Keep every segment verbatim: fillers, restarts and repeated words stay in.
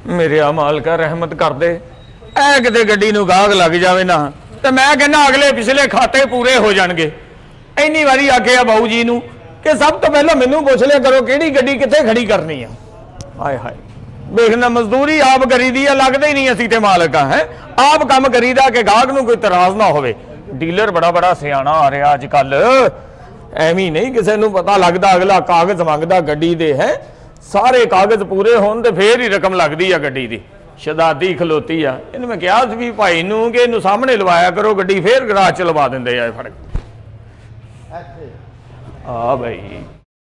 मेरे आ मालका रहमत कर दे, ऐ किते गड्डी नूं गाग लग जावे ना ते मैं कहना अगले पिछले खाते पूरे हो जाणगे। इन्नी वारी आखिया बाऊ जी नूं कि सब तो पहले मैनू पुछ लिया करो किहड़ी गड्डी कित्थे खड़ी करनी है। हाय हाय देखना मजदूरी आप करी दी है, लगदे ही नहीं असीं ते मालक है, आप काम करीदा कि गाहक नूं कोई तराज ना होवे। डीलर बड़ा बड़ा सियाणा आ रहा अजकल, एवं नहीं किसी नूं पता लगता अगला कागज मंगदा गड्डी दे है, सारे कागज पूरे होण ते फिर ही रकम लगदी है गड्डी दी। शदादी खलोती आ, इन्हूं मैं कहा भी भाई नूं कि इन्हूं सामने लवाया करो गड्डी, फिर गराज च लवा दिंदे आ फड़ आ भाई।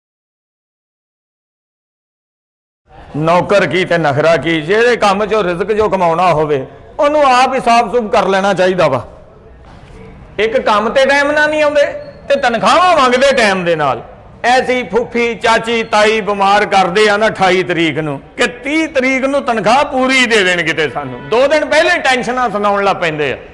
नौकर की ते नखरा की, जेहड़े काम चो रिजक जो कमाउणा होवे उहनूं आप ही साफ सुफ कर लेना चाहिए वा। एक काम ते टाइम ना नहीं आउंदे ते तनख्वाहां मंगदे टाइम दे नाल। ऐसी फुफी चाची ताई बीमार करदे आ ना अठाई तरीक नूं कि तीह तरीक नूं तनख्वाह पूरी दे देण, किते सानूं दो दिन पहले टेंशनां सुनाउण लग पैंदे आ।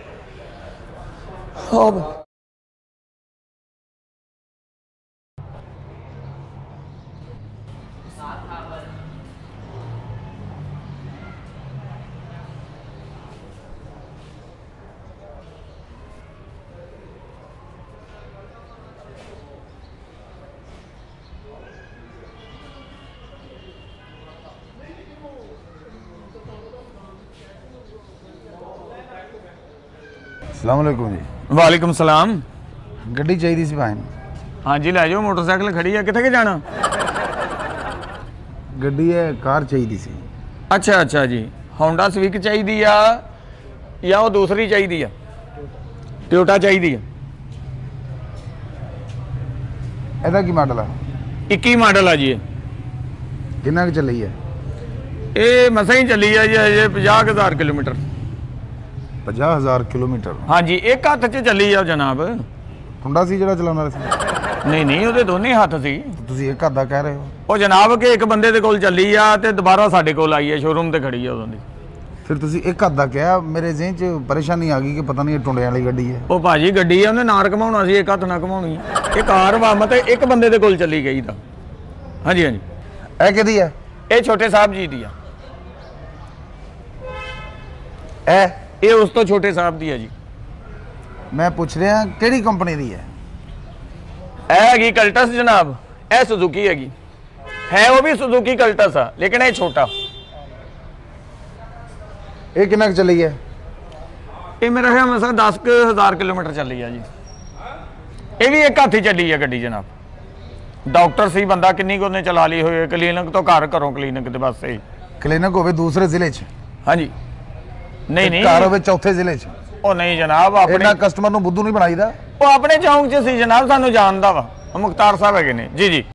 अस्सलाम वालेकुम जी। वालेकुम सलाम। गड्डी चाहिए सी भाई। हाँ जी लै जाओ, मोटरसाइकिल खड़ी है, कित्थे के जाना? गड्डी है कार चाहिए सी। अच्छा अच्छा जी, होंडा स्विक चाहिए या वो दूसरी चाहिए? टोयोटा चाहिए। ਇਹਦਾ ਕੀ ਮਾਡਲ ਆ? इक्की मॉडल है जी। ਕਿੰਨਾ ਕੁ ਚੱਲੀ ਹੈ? ये मसा ही चली है जी अजे पचास हज़ार किलोमीटर। पचास हज़ार किलोमीटर? हाँ जी, एक हाथ च चली है जनाब। ਮੁੰਡਾ ਸੀ ਜਿਹੜਾ ਚਲਾਉਣ ਵਾਲਾ ਸੀ? नहीं नहीं ਉਹਦੇ ਦੋਨੇ ਹੱਥ ਸੀ। ਤੁਸੀਂ ਇੱਕ ਹੱਥ ਦਾ ਕਹਿ ਰਹੇ ਹੋ? ਉਹ ਜਨਾਬ ਕਿ ਇੱਕ ਬੰਦੇ ਦੇ ਕੋਲ ਚੱਲੀ ਆ ਤੇ ਦੁਬਾਰਾ ਸਾਡੇ ਕੋਲ ਆਈ ਹੈ, ਸ਼ੋਰੂਮ ਤੇ ਖੜੀ ਆ ਉਦੋਂ ਦੀ। ਫਿਰ ਤੁਸੀਂ ਇੱਕ ਹੱਥ ਦਾ ਕਿਹਾ, ਮੇਰੇ ਜ਼ਿਹਨ 'ਚ ਪਰੇਸ਼ਾਨੀ ਆ ਗਈ ਕਿ ਪਤਾ ਨਹੀਂ ਇਹ ਟੁੰਡਿਆਂ ਵਾਲੀ ਗੱਡੀ ਹੈ। ਉਹ ਭਾਜੀ ਗੱਡੀ ਆ, ਉਹਨੇ ਨਾਰ ਘਮਾਉਣਾ ਸੀ, ਇੱਕ ਹੱਥ ਨਾਲ ਘਮਾਉਣੀ ਹੈ। ਇਹ ਕਾਰ ਵਾ ਮਤਲਬ ਇੱਕ ਬੰਦੇ ਦੇ ਕੋਲ ਚੱਲੀ ਗਈ ਤਾਂ। ਹਾਂਜੀ ਹਾਂਜੀ। ਇਹ ਕਿਹਦੀ ਹੈ? ਇਹ ਛੋਟੇ ਸਾਹਿਬ ਜੀ ਦੀ ਆ। ਇਹ ਇਹ ਉਸ ਤੋਂ ਛੋਟੇ ਸਾਹਿਬ ਦੀ ਆ ਜੀ। ਮੈਂ ਪੁੱਛ ਰਿਹਾ ਕਿਹੜੀ ਕੰਪਨੀ ਦੀ ਹੈ? ਇਹ ਹੈਗੀ ਕਲਟਸ ਜਨਾਬ, ਇਹ ਸੁਜ਼ੂਕੀ ਹੈਗੀ, ਹੈ ਉਹ ਵੀ ਸੁਜ਼ੂਕੀ ਕਲਟਸ ਆ ਲੇਕਿਨ ਇਹ ਛੋਟਾ। ਇਹ ਕਿੰਨਾ ਕੁ ਚੱਲੀ ਹੈ? ਇਹ ਮੇਰਾ ਖਿਆਲ ਮਸਾਂ ਦਸ ਕੁ ਹਜ਼ਾਰ ਕਿਲੋਮੀਟਰ ਚੱਲੀ ਆ ਜੀ। ਇਹ ਵੀ ਇੱਕ ਹੱਥ ਹੀ ਚੱਲੀ ਆ ਗੱਡੀ ਜਨਾਬ। ਡਾਕਟਰ ਸੀ ਬੰਦਾ, ਕਿੰਨੀ ਕੁ ਉਹਨੇ ਚਲਾ ਲਈ ਹੋਈ, ਕਲੀਨਿਕ ਤੋਂ ਘਰ, ਘਰੋਂ ਕਲੀਨਿਕ ਦੇ ਬਸ ਇਹ। ਕਲੀਨਿਕ ਹੋਵੇ ਦੂਸਰੇ ਜ਼ਿਲ੍ਹੇ 'ਚ? ਹਾਂਜੀ। ਨਹੀਂ ਨਹੀਂ, ਘਰ ਹੋਵੇ ਚੌਥੇ ਜ਼ਿਲ੍ਹੇ 'ਚ? ਉਹ ਨਹੀਂ ਜਨਾਬ, ਆਪਣੇ ਇਹਨਾਂ ਕਸਟਮਰ ਨੂੰ ਬੁੱਧੂ ਨਹੀਂ ਬਣਾਈਦਾ। ਉਹ ਆਪਣੇ ਚੌਂਕ 'ਚ ਸੀ ਜਨਾਬ, ਸਾਨੂੰ ਜਾਣਦਾ ਵਾ, ਮੁਖਤਾਰ ਸਾਹਿਬ ਹੈਗੇ ਨੇ ਜੀ। ਜੀ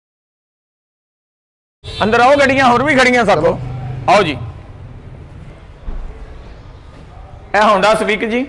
ਅੰਦਰ ਆਓ, ਗੱਡੀਆਂ ਹੋਰ ਵੀ ਖੜੀਆਂ ਸਾਕੋ, ਆਓ ਜੀ। ਇਹ ਹੋਂਡਾ ਸਵਿਕ ਜੀ,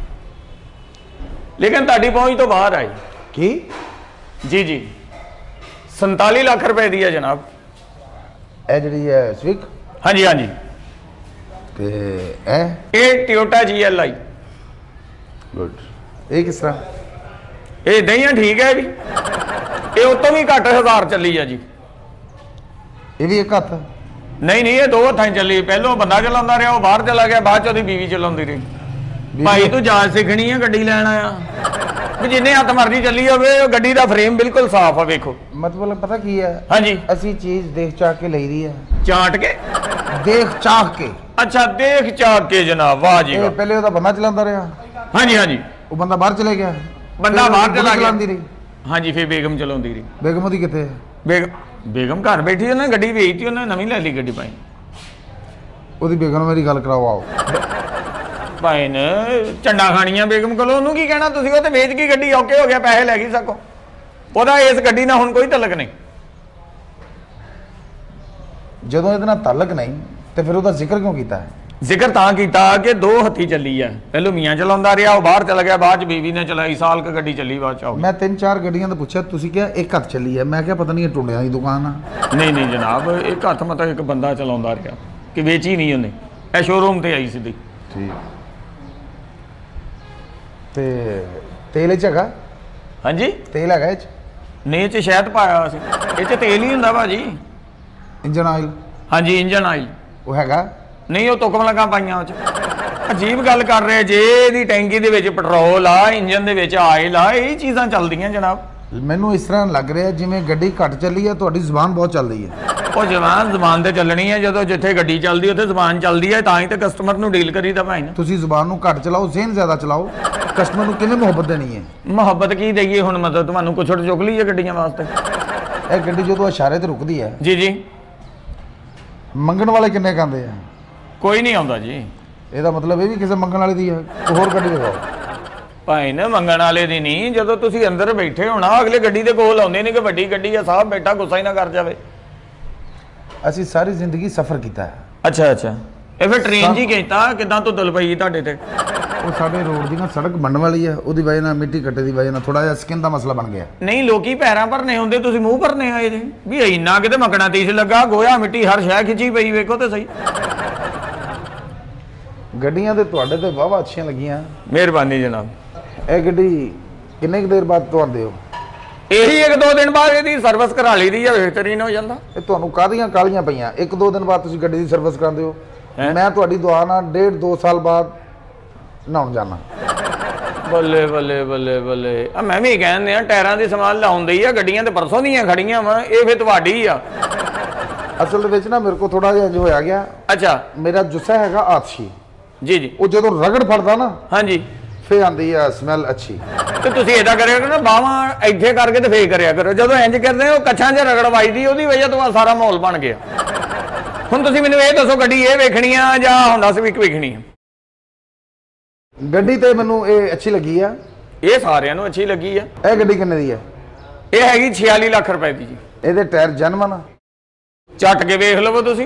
ਲੇਕਿਨ ਤੁਹਾਡੀ ਪਹੁੰਚ ਤੋਂ ਬਾਹਰ ਆਈ। ਕੀ? ਜੀ ਜੀ, ਸੰਤਾਲੀ ਲੱਖ ਰੁਪਏ ਦੀ ਹੈ ਜਨਾਬ। ਇਹ ਜਿਹੜੀ ਹੈ ਸਵਿਕ? ਹਾਂਜੀ ਹਾਂਜੀ। ਤੇ ਇਹ ਇਹ ਟੋਯੋਟਾ ਜੀ ਐਲ ਆਈ। ਗੁੱਡ। ਇਹ ਕਿਸ ਤਰ੍ਹਾਂ? ਇਹ ਦਈਆਂ ਠੀਕ ਹੈ ਵੀ, ਇਹ ਉਤੋਂ ਵੀ ਘੱਟ ਹਜ਼ਾਰ ਚੱਲੀ ਆ ਜੀ। ਇਹ ਵੀ ਇੱਕ ਹੱਥ? ਨਹੀਂ ਨਹੀਂ, ਇਹ ਦੋ ਹੱਥਾਂ 'ਚ ਚੱਲੀ। ਪਹਿਲੋਂ ਬੰਦਾ ਚਲਾਉਂਦਾ ਰਿਹਾ, ਉਹ ਬਾਹਰ ਚਲਾ ਗਿਆ, ਬਾਅਦ 'ਚ ਉਹਦੀ ਬੀਵੀ ਚਲਾਉਂਦੀ ਰਹੀ। ਭਾਈ ਤੂੰ ਜਾਂਚ ਸਿੱਖਣੀ ਆ, ਗੱਡੀ ਲੈਣ ਆਇਆ ਵੀ ਜਿੰਨੇ ਹੱਥ ਮਰਜ਼ੀ ਚੱਲੀ ਹੋਵੇ, ਉਹ ਗੱਡੀ ਦਾ ਫਰੇਮ ਬਿਲਕੁਲ ਸਾਫ਼ ਆ। ਵੇਖੋ ਮਤਲਬ ਪਤਾ ਕੀ ਹੈ? ਹਾਂਜੀ, ਅਸੀਂ ਚੀਜ਼ ਦੇਖ ਚਾਹ ਕੇ ਲਈ ਦੀ ਹੈ। ਚਾਟ ਕੇ? ਦੇਖ ਚਾਹ ਕੇ। ਅੱਛਾ, ਦੇਖ ਚਾਟ ਕੇ ਜਨਾਬ, ਵਾਹ ਜੀ ਵਾਹ। ਪਹਿਲੇ ਉਹਦਾ ਬੰਦਾ ਚਲਾਉਂਦਾ ਰਿਹਾ। ਹਾਂਜੀ ਹਾਂਜੀ। ਉਹ ਬੰਦਾ ਬਾਹਰ ਚਲੇ ਗਿਆ, ਬੰਦਾ ਬਾਹਰ ਚਲਾ ਗਿਆ। ਰਹੀ। ਹਾਂਜੀ, ਫਿਰ ਬੇਗਮ ਚਲਾਉਂਦੀ ਰਹੀ। ਬੇਗਮ ਉਹਦੀ ਕਿੱਥੇ ਹੈ? ਬੇਗਮ ਬੇਗਮ ਘਰ ਬੈਠੀ, ਉਹਨੇ ਗੱਡੀ ਵੇਚਤੀ, ਉਹਨੇ ਨਵੀਂ ਲੈ ਲਈ ਗੱਡੀ। ਭਾਈ ਉਹਦੀ ਬੇਗਮ ਨਾਲ ਮੇਰੀ ਗੱਲ ਕਰਾਓ, ਆਓ। ਭਾਈ ਨੇ ਝੰਡਾ ਖਾਣੀਆਂ ਬੇਗਮ ਕੋਲੋਂ, ਉਹਨੂੰ ਕੀ ਕਹਿਣਾ ਤੁਸੀਂ? ਉਹ ਤੇ ਵੇਚ ਗਈ ਗੱਡੀ, ਔਕੇ ਹੋ ਗਿਆ, ਪੈਸੇ ਲੈ ਗਈ ਸਕੋ। ਉਹਦਾ ਇਸ ਗੱਡੀ ਨਾਲ ਹੁਣ ਕੋਈ ਤਲਕ ਨਹੀਂ। ਜਦੋਂ ਇਹਦੇ ਨਾਲ ਤਾਲਕ ਨਹੀਂ ਤੇ ਫਿਰ ਉਹਦਾ ਜ਼ਿਕਰ ਕਿਉਂ ਕੀਤਾ ਹੈ? ਜ਼ਿਕਰ ਤਾਂ ਕੀਤਾ ਕਿ ਦੋ ਹੱਥੀ ਚੱਲੀ ਆ। ਪਹਿਲੋਂ ਮੀਆਂ ਚਲਾਉਂਦਾ ਰਿਹਾ, ਉਹ ਬਾਹਰ ਚਲਾ ਗਿਆ, ਬਾਅਦ ਚ ਬੀਵੀ ਨੇ ਚਲਾਈ, ਸਾਲ ਕ ਗੱਡੀ ਚੱਲੀ, ਬਾਅਦ ਚ ਆਉ। ਮੈਂ ਤਿੰਨ ਚਾਰ ਗੱਡੀਆਂ ਦਾ ਪੁੱਛਿਆ, ਤੁਸੀਂ ਕਿਹਾ ਇੱਕ ਹੱਥ ਚੱਲੀ ਹੈ। ਮੈਂ ਕਿਹਾ ਪਤਾ ਨਹੀਂ ਇਹ ਟੁੰਡਿਆਂ ਦੀ ਦੁਕਾਨ ਆ। ਨਹੀਂ ਨਹੀਂ ਜਨਾਬ, ਇੱਕ ਹੱਥ ਮਤਲਬ ਇੱਕ ਬੰਦਾ ਚਲਾਉਂਦਾ ਰਿਹਾ, ਕਿ ਵੇਚੀ ਨਹੀਂ ਉਹਨੇ, ਇਹ ਸ਼ੋਰੂਮ ਤੇ ਆਈ ਸਿੱਧੀ। ਠੀਕ। ਤੇ ਤੇਲ ਇਹ 'ਚ ਹੈਗਾ? ਹਾਂਜੀ, ਤੇਲ ਹੈਗਾ ਇਹ 'ਚ? ਨਹੀਂ, ਇਹ 'ਚ ਸ਼ਹਿਦ ਪਾਇਆ ਸੀ, ਇਹ 'ਚ ਤੇਲ ਹੀ ਹੁੰਦਾ ਭਾਜੀ। Engine oil? ਹਾਂਜੀ, ਇੰਜਨ ਆਇਲ। ਉਹ ਹੈਗਾ ਨਹੀਂ, ਉਹ ਤੁਕਮ ਲਗਾ ਪਾਈਆਂ ਉਹ 'ਚ। ਅਜੀਬ ਗੱਲ ਕਰ ਰਹੇ ਜੇ। ਇਹਦੀ ਟੈਂਕੀ ਦੇ ਵਿੱਚ ਪੈਟਰੋਲ ਆ, ਇੰਜਨ ਦੇ ਵਿੱਚ ਆਇਲ ਆ, ਇਹ ਚੀਜ਼ਾਂ ਚੱਲਦੀਆਂ ਜਨਾਬ। ਮੈਨੂੰ ਇਸ ਤਰ੍ਹਾਂ ਲੱਗ ਰਿਹਾ ਜਿਵੇਂ ਗੱਡੀ ਘੱਟ ਚੱਲੀ ਹੈ, ਤੁਹਾਡੀ ਜ਼ੁਬਾਨ ਬਹੁਤ ਚੱਲਦੀ ਹੈ। ਉਹ ਜ਼ਬਾਨ ਜ਼ਬਾਨ ਤੇ ਚੱਲਣੀ ਹੈ, ਜਦੋਂ ਜਿੱਥੇ ਗੱਡੀ ਚੱਲਦੀ ਉੱਥੇ ਜ਼ਬਾਨ ਚੱਲਦੀ ਹੈ, ਤਾਂ ਹੀ ਤੇ ਕਸਟਮਰ ਨੂੰ ਡੀਲ ਕਰੀਦਾ ਭਾਈ ਨਾ। ਤੁਸੀਂ ਜ਼ੁਬਾਨ ਨੂੰ ਘੱਟ ਚਲਾਓ, ਜ਼ਿਹਨ ਜ਼ਿਆਦਾ ਚਲਾਓ। ਕਸਟਮਰ ਨੂੰ ਕਿਵੇਂ ਮੁਹੱਬਤ ਦੇਣੀ ਹੈ? ਮੁਹੱਬਤ ਕੀ ਦੇਈਏ ਹੁਣ? ਮਤਲਬ ਤੁਹਾਨੂੰ ਕੁਛੜ ਚੁੱਕ ਲਈ ਹੈ ਗੱਡੀਆਂ ਵਾਸਤੇ। ਇਹ ਗੱਡੀ ਜਦੋਂ ਇਸ਼ਾਰੇ ਤੇ ਰੁਕਦੀ ਹੈ, ਜੀ ਜੀ, ਮੰਗਣ ਵਾਲੇ ਕਿੰਨੇ ਕਹਿੰਦੇ ਆ? ਕੋਈ ਨਹੀਂ ਆਉਂਦਾ ਜੀ। ਇਹਦਾ ਮਤਲਬ ਇਹ ਵੀ ਕਿਸੇ ਮੰਗਣ ਵਾਲੇ ਦੀ ਹੈ। ਕੋਈ ਹੋਰ ਗੱਡੀ ਦਿਖਾਓ। ਭਾਈ ਨਾ ਮੰਗਣ ਵਾਲੇ ਦੀ ਨਹੀਂ, ਜਦੋਂ ਤੁਸੀਂ ਅੰਦਰ ਬੈਠੇ ਹੋਣਾ ਅਗਲੇ ਗੱਡੀ ਦੇ ਕੋਲ ਆਉਂਦੇ ਨੇ ਕਿ ਵੱਡੀ ਗੱਡੀ ਆ ਸਾਹਿਬ, ਬੈਠਾ ਗੁੱਸਾ ਹੀ ਨਾ ਕਰ ਜਾਵੇ। ਅਸੀਂ ਸਾਰੀ ਜ਼ਿੰਦਗੀ ਸਫ਼ਰ ਕੀਤਾ ਹੈ। ਅੱਛਾ ਅੱਛਾ, ਇਹ ਫਿਰ ਟ੍ਰੇਨ ਜੀ ਕੀਤਾ ਕਿਦਾਂ ਧੁੱਦਲ ਪਈ ਤੁਹਾਡੇ ਤੇ? ਉਹ ਸਾਡੇ ਰੋਡ ਦੀ ਨਾ ਸੜਕ ਬਣਨ ਵਾਲੀ ਹੈ, ਉਹਦੀ ਵਜ੍ਹਾ ਨਾਲ ਮਿੱਟੀ ਕੱਟੇ ਦੀ ਵਜ੍ਹਾ ਨਾਲ ਥੋੜਾ ਜਿਹਾ ਸਕਿਨ ਦਾ ਮਸਲਾ ਬਣ ਗਿਆ। ਨਹੀਂ, ਲੋਕੀ ਪੈਰਾਂ ਭਰਨੇ ਹੁੰਦੇ, ਤੁਸੀਂ ਮੂੰਹ ਭਰਨੇ ਆਏ ਜੇ ਵੀ ਇੰਨਾ ਕਿਤੇ ਮੱਕਣਾ ਤੀਸ ਲੱਗਾ, ਗੋਇਆ ਮਿੱਟੀ ਹਰ ਸ਼ੈ ਖਿੱਚੀ ਪਈ, ਵੇਖੋ ਤੇ ਸਹੀ। ਗੱਡੀਆਂ ਤੇ ਤੁਹਾਡੇ ਤੇ ਵਾਹਵਾ ਅੱਛੀਆਂ ਲੱਗੀਆਂ। ਮਿਹਰਬਾਨੀ ਜਨਾਬ। ਇਹ ਗੱਡੀ ਕਿੰਨੇ ਕੁ ਦੇਰ ਬਾਅਦ ਤੁਹਾਡੇ ਹੋ? ਇਹੀ ਇੱਕ ਦੋ ਦਿਨ ਬਾਅਦ ਇਹਦੀ ਸਰਵਿਸ ਕਰਾ ਲਈ ਦੀ ਆ, ਬਿਹਤਰੀਨ ਹੋ ਜਾਂਦਾ। ਇਹ ਤੁਹਾਨੂੰ ਕਾਹਦੀਆਂ ਕਾਲੀਆਂ ਪਈਆਂ? ਇੱਕ ਦੋ ਦਿਨ ਬਾਅਦ ਤੁਸੀਂ ਗੱਡੀ ਦੀ ਸਰਵਿਸ ਕਰਾਉਂਦੇ ਹੋ। ਮੈਂ ਤੁਹਾਡੀ ਦੁਆ ਨਾਲ ਡੇਢ ਦੋ ਸਾਲ ਬਾਅਦ ਨਹਾਉਣ ਜਾਣਾ। ਬੱਲੇ ਬੱਲੇ ਬੱਲੇ ਬੱਲੇ, ਆ ਮੈਂ ਵੀ ਕਹਿੰਦੇ ਆ ਟਾਇਰਾਂ ਦੀ ਸਮਾਨ ਲਾਉਂਦੇ ਹੀ ਆ, ਗੱਡੀਆਂ ਤੇ ਪਰਸੋਂ ਦੀਆਂ ਖੜੀਆਂ ਵਾ, ਇਹ ਫਿਰ ਤੁਹਾਡੀ ਆ। ਅਸਲ ਦੇ ਵਿੱਚ ਨਾ ਮੇਰੇ ਕੋਲ ਥੋੜਾ ਜਿਹਾ ਜੋ ਹੋਇਆ ਗਿਆ। ਅੱਛਾ, ਮੇਰਾ ਜੁੱਸਾ ਹੈਗਾ ਆਤਸ਼ੀ। ਜੀ ਜੀ, ਉਹ ਜਦੋਂ ਰਗੜ ਫੜਦਾ ਨਾ, ਹਾਂਜੀ, ਫੇ ਆਂਦੀ ਆ ਸਮੈਲ ਅੱਛੀ। ਤੇ ਤੁਸੀਂ ਏਦਾਂ ਕਰਿਆ ਕਰੋ ਨਾ, ਬਾਹਾਂ ਇੱਥੇ ਕਰਕੇ ਤੇ ਫੇਰ ਕਰਿਆ ਕਰੋ। ਜਦੋਂ ਇੰਜ ਕਰਦੇ ਉਹ ਕੱਛਾਂ 'ਚ ਰਗੜ ਵੱਜਦੀ, ਉਹਦੀ ਵਜ੍ਹਾ ਤੋਂ ਸਾਰਾ ਮਾਹੌਲ ਬਣ ਗਿਆ। ਹੁਣ ਤੁਸੀਂ ਮੈਨੂੰ ਇਹ ਦੱਸੋ, ਗੱਡੀ ਇਹ ਵੇਖਣੀ ਆ ਜਾਂ ਹੋਂਡਾ ਸਿਵਿਕ ਵੇਖਣੀ ਆ? ਗੱਡੀ ਤੇ ਮੈਨੂੰ ਇਹ ਅੱਛੀ ਲੱਗੀ ਆ। ਇਹ ਸਾਰਿਆਂ ਨੂੰ ਅੱਛੀ ਲੱਗੀ ਆ। ਇਹ ਗੱਡੀ ਕਿੰਨੇ ਦੀ ਹੈ? ਇਹ ਹੈਗੀ ਛਿਆਲੀ ਲੱਖ ਰੁਪਏ ਦੀ ਜੀ। ਇਹਦੇ ਟਾਇਰ ਜਨਮਨ ਚੱਟ ਕੇ ਵੇਖ ਲਵੋ ਤੁਸੀਂ।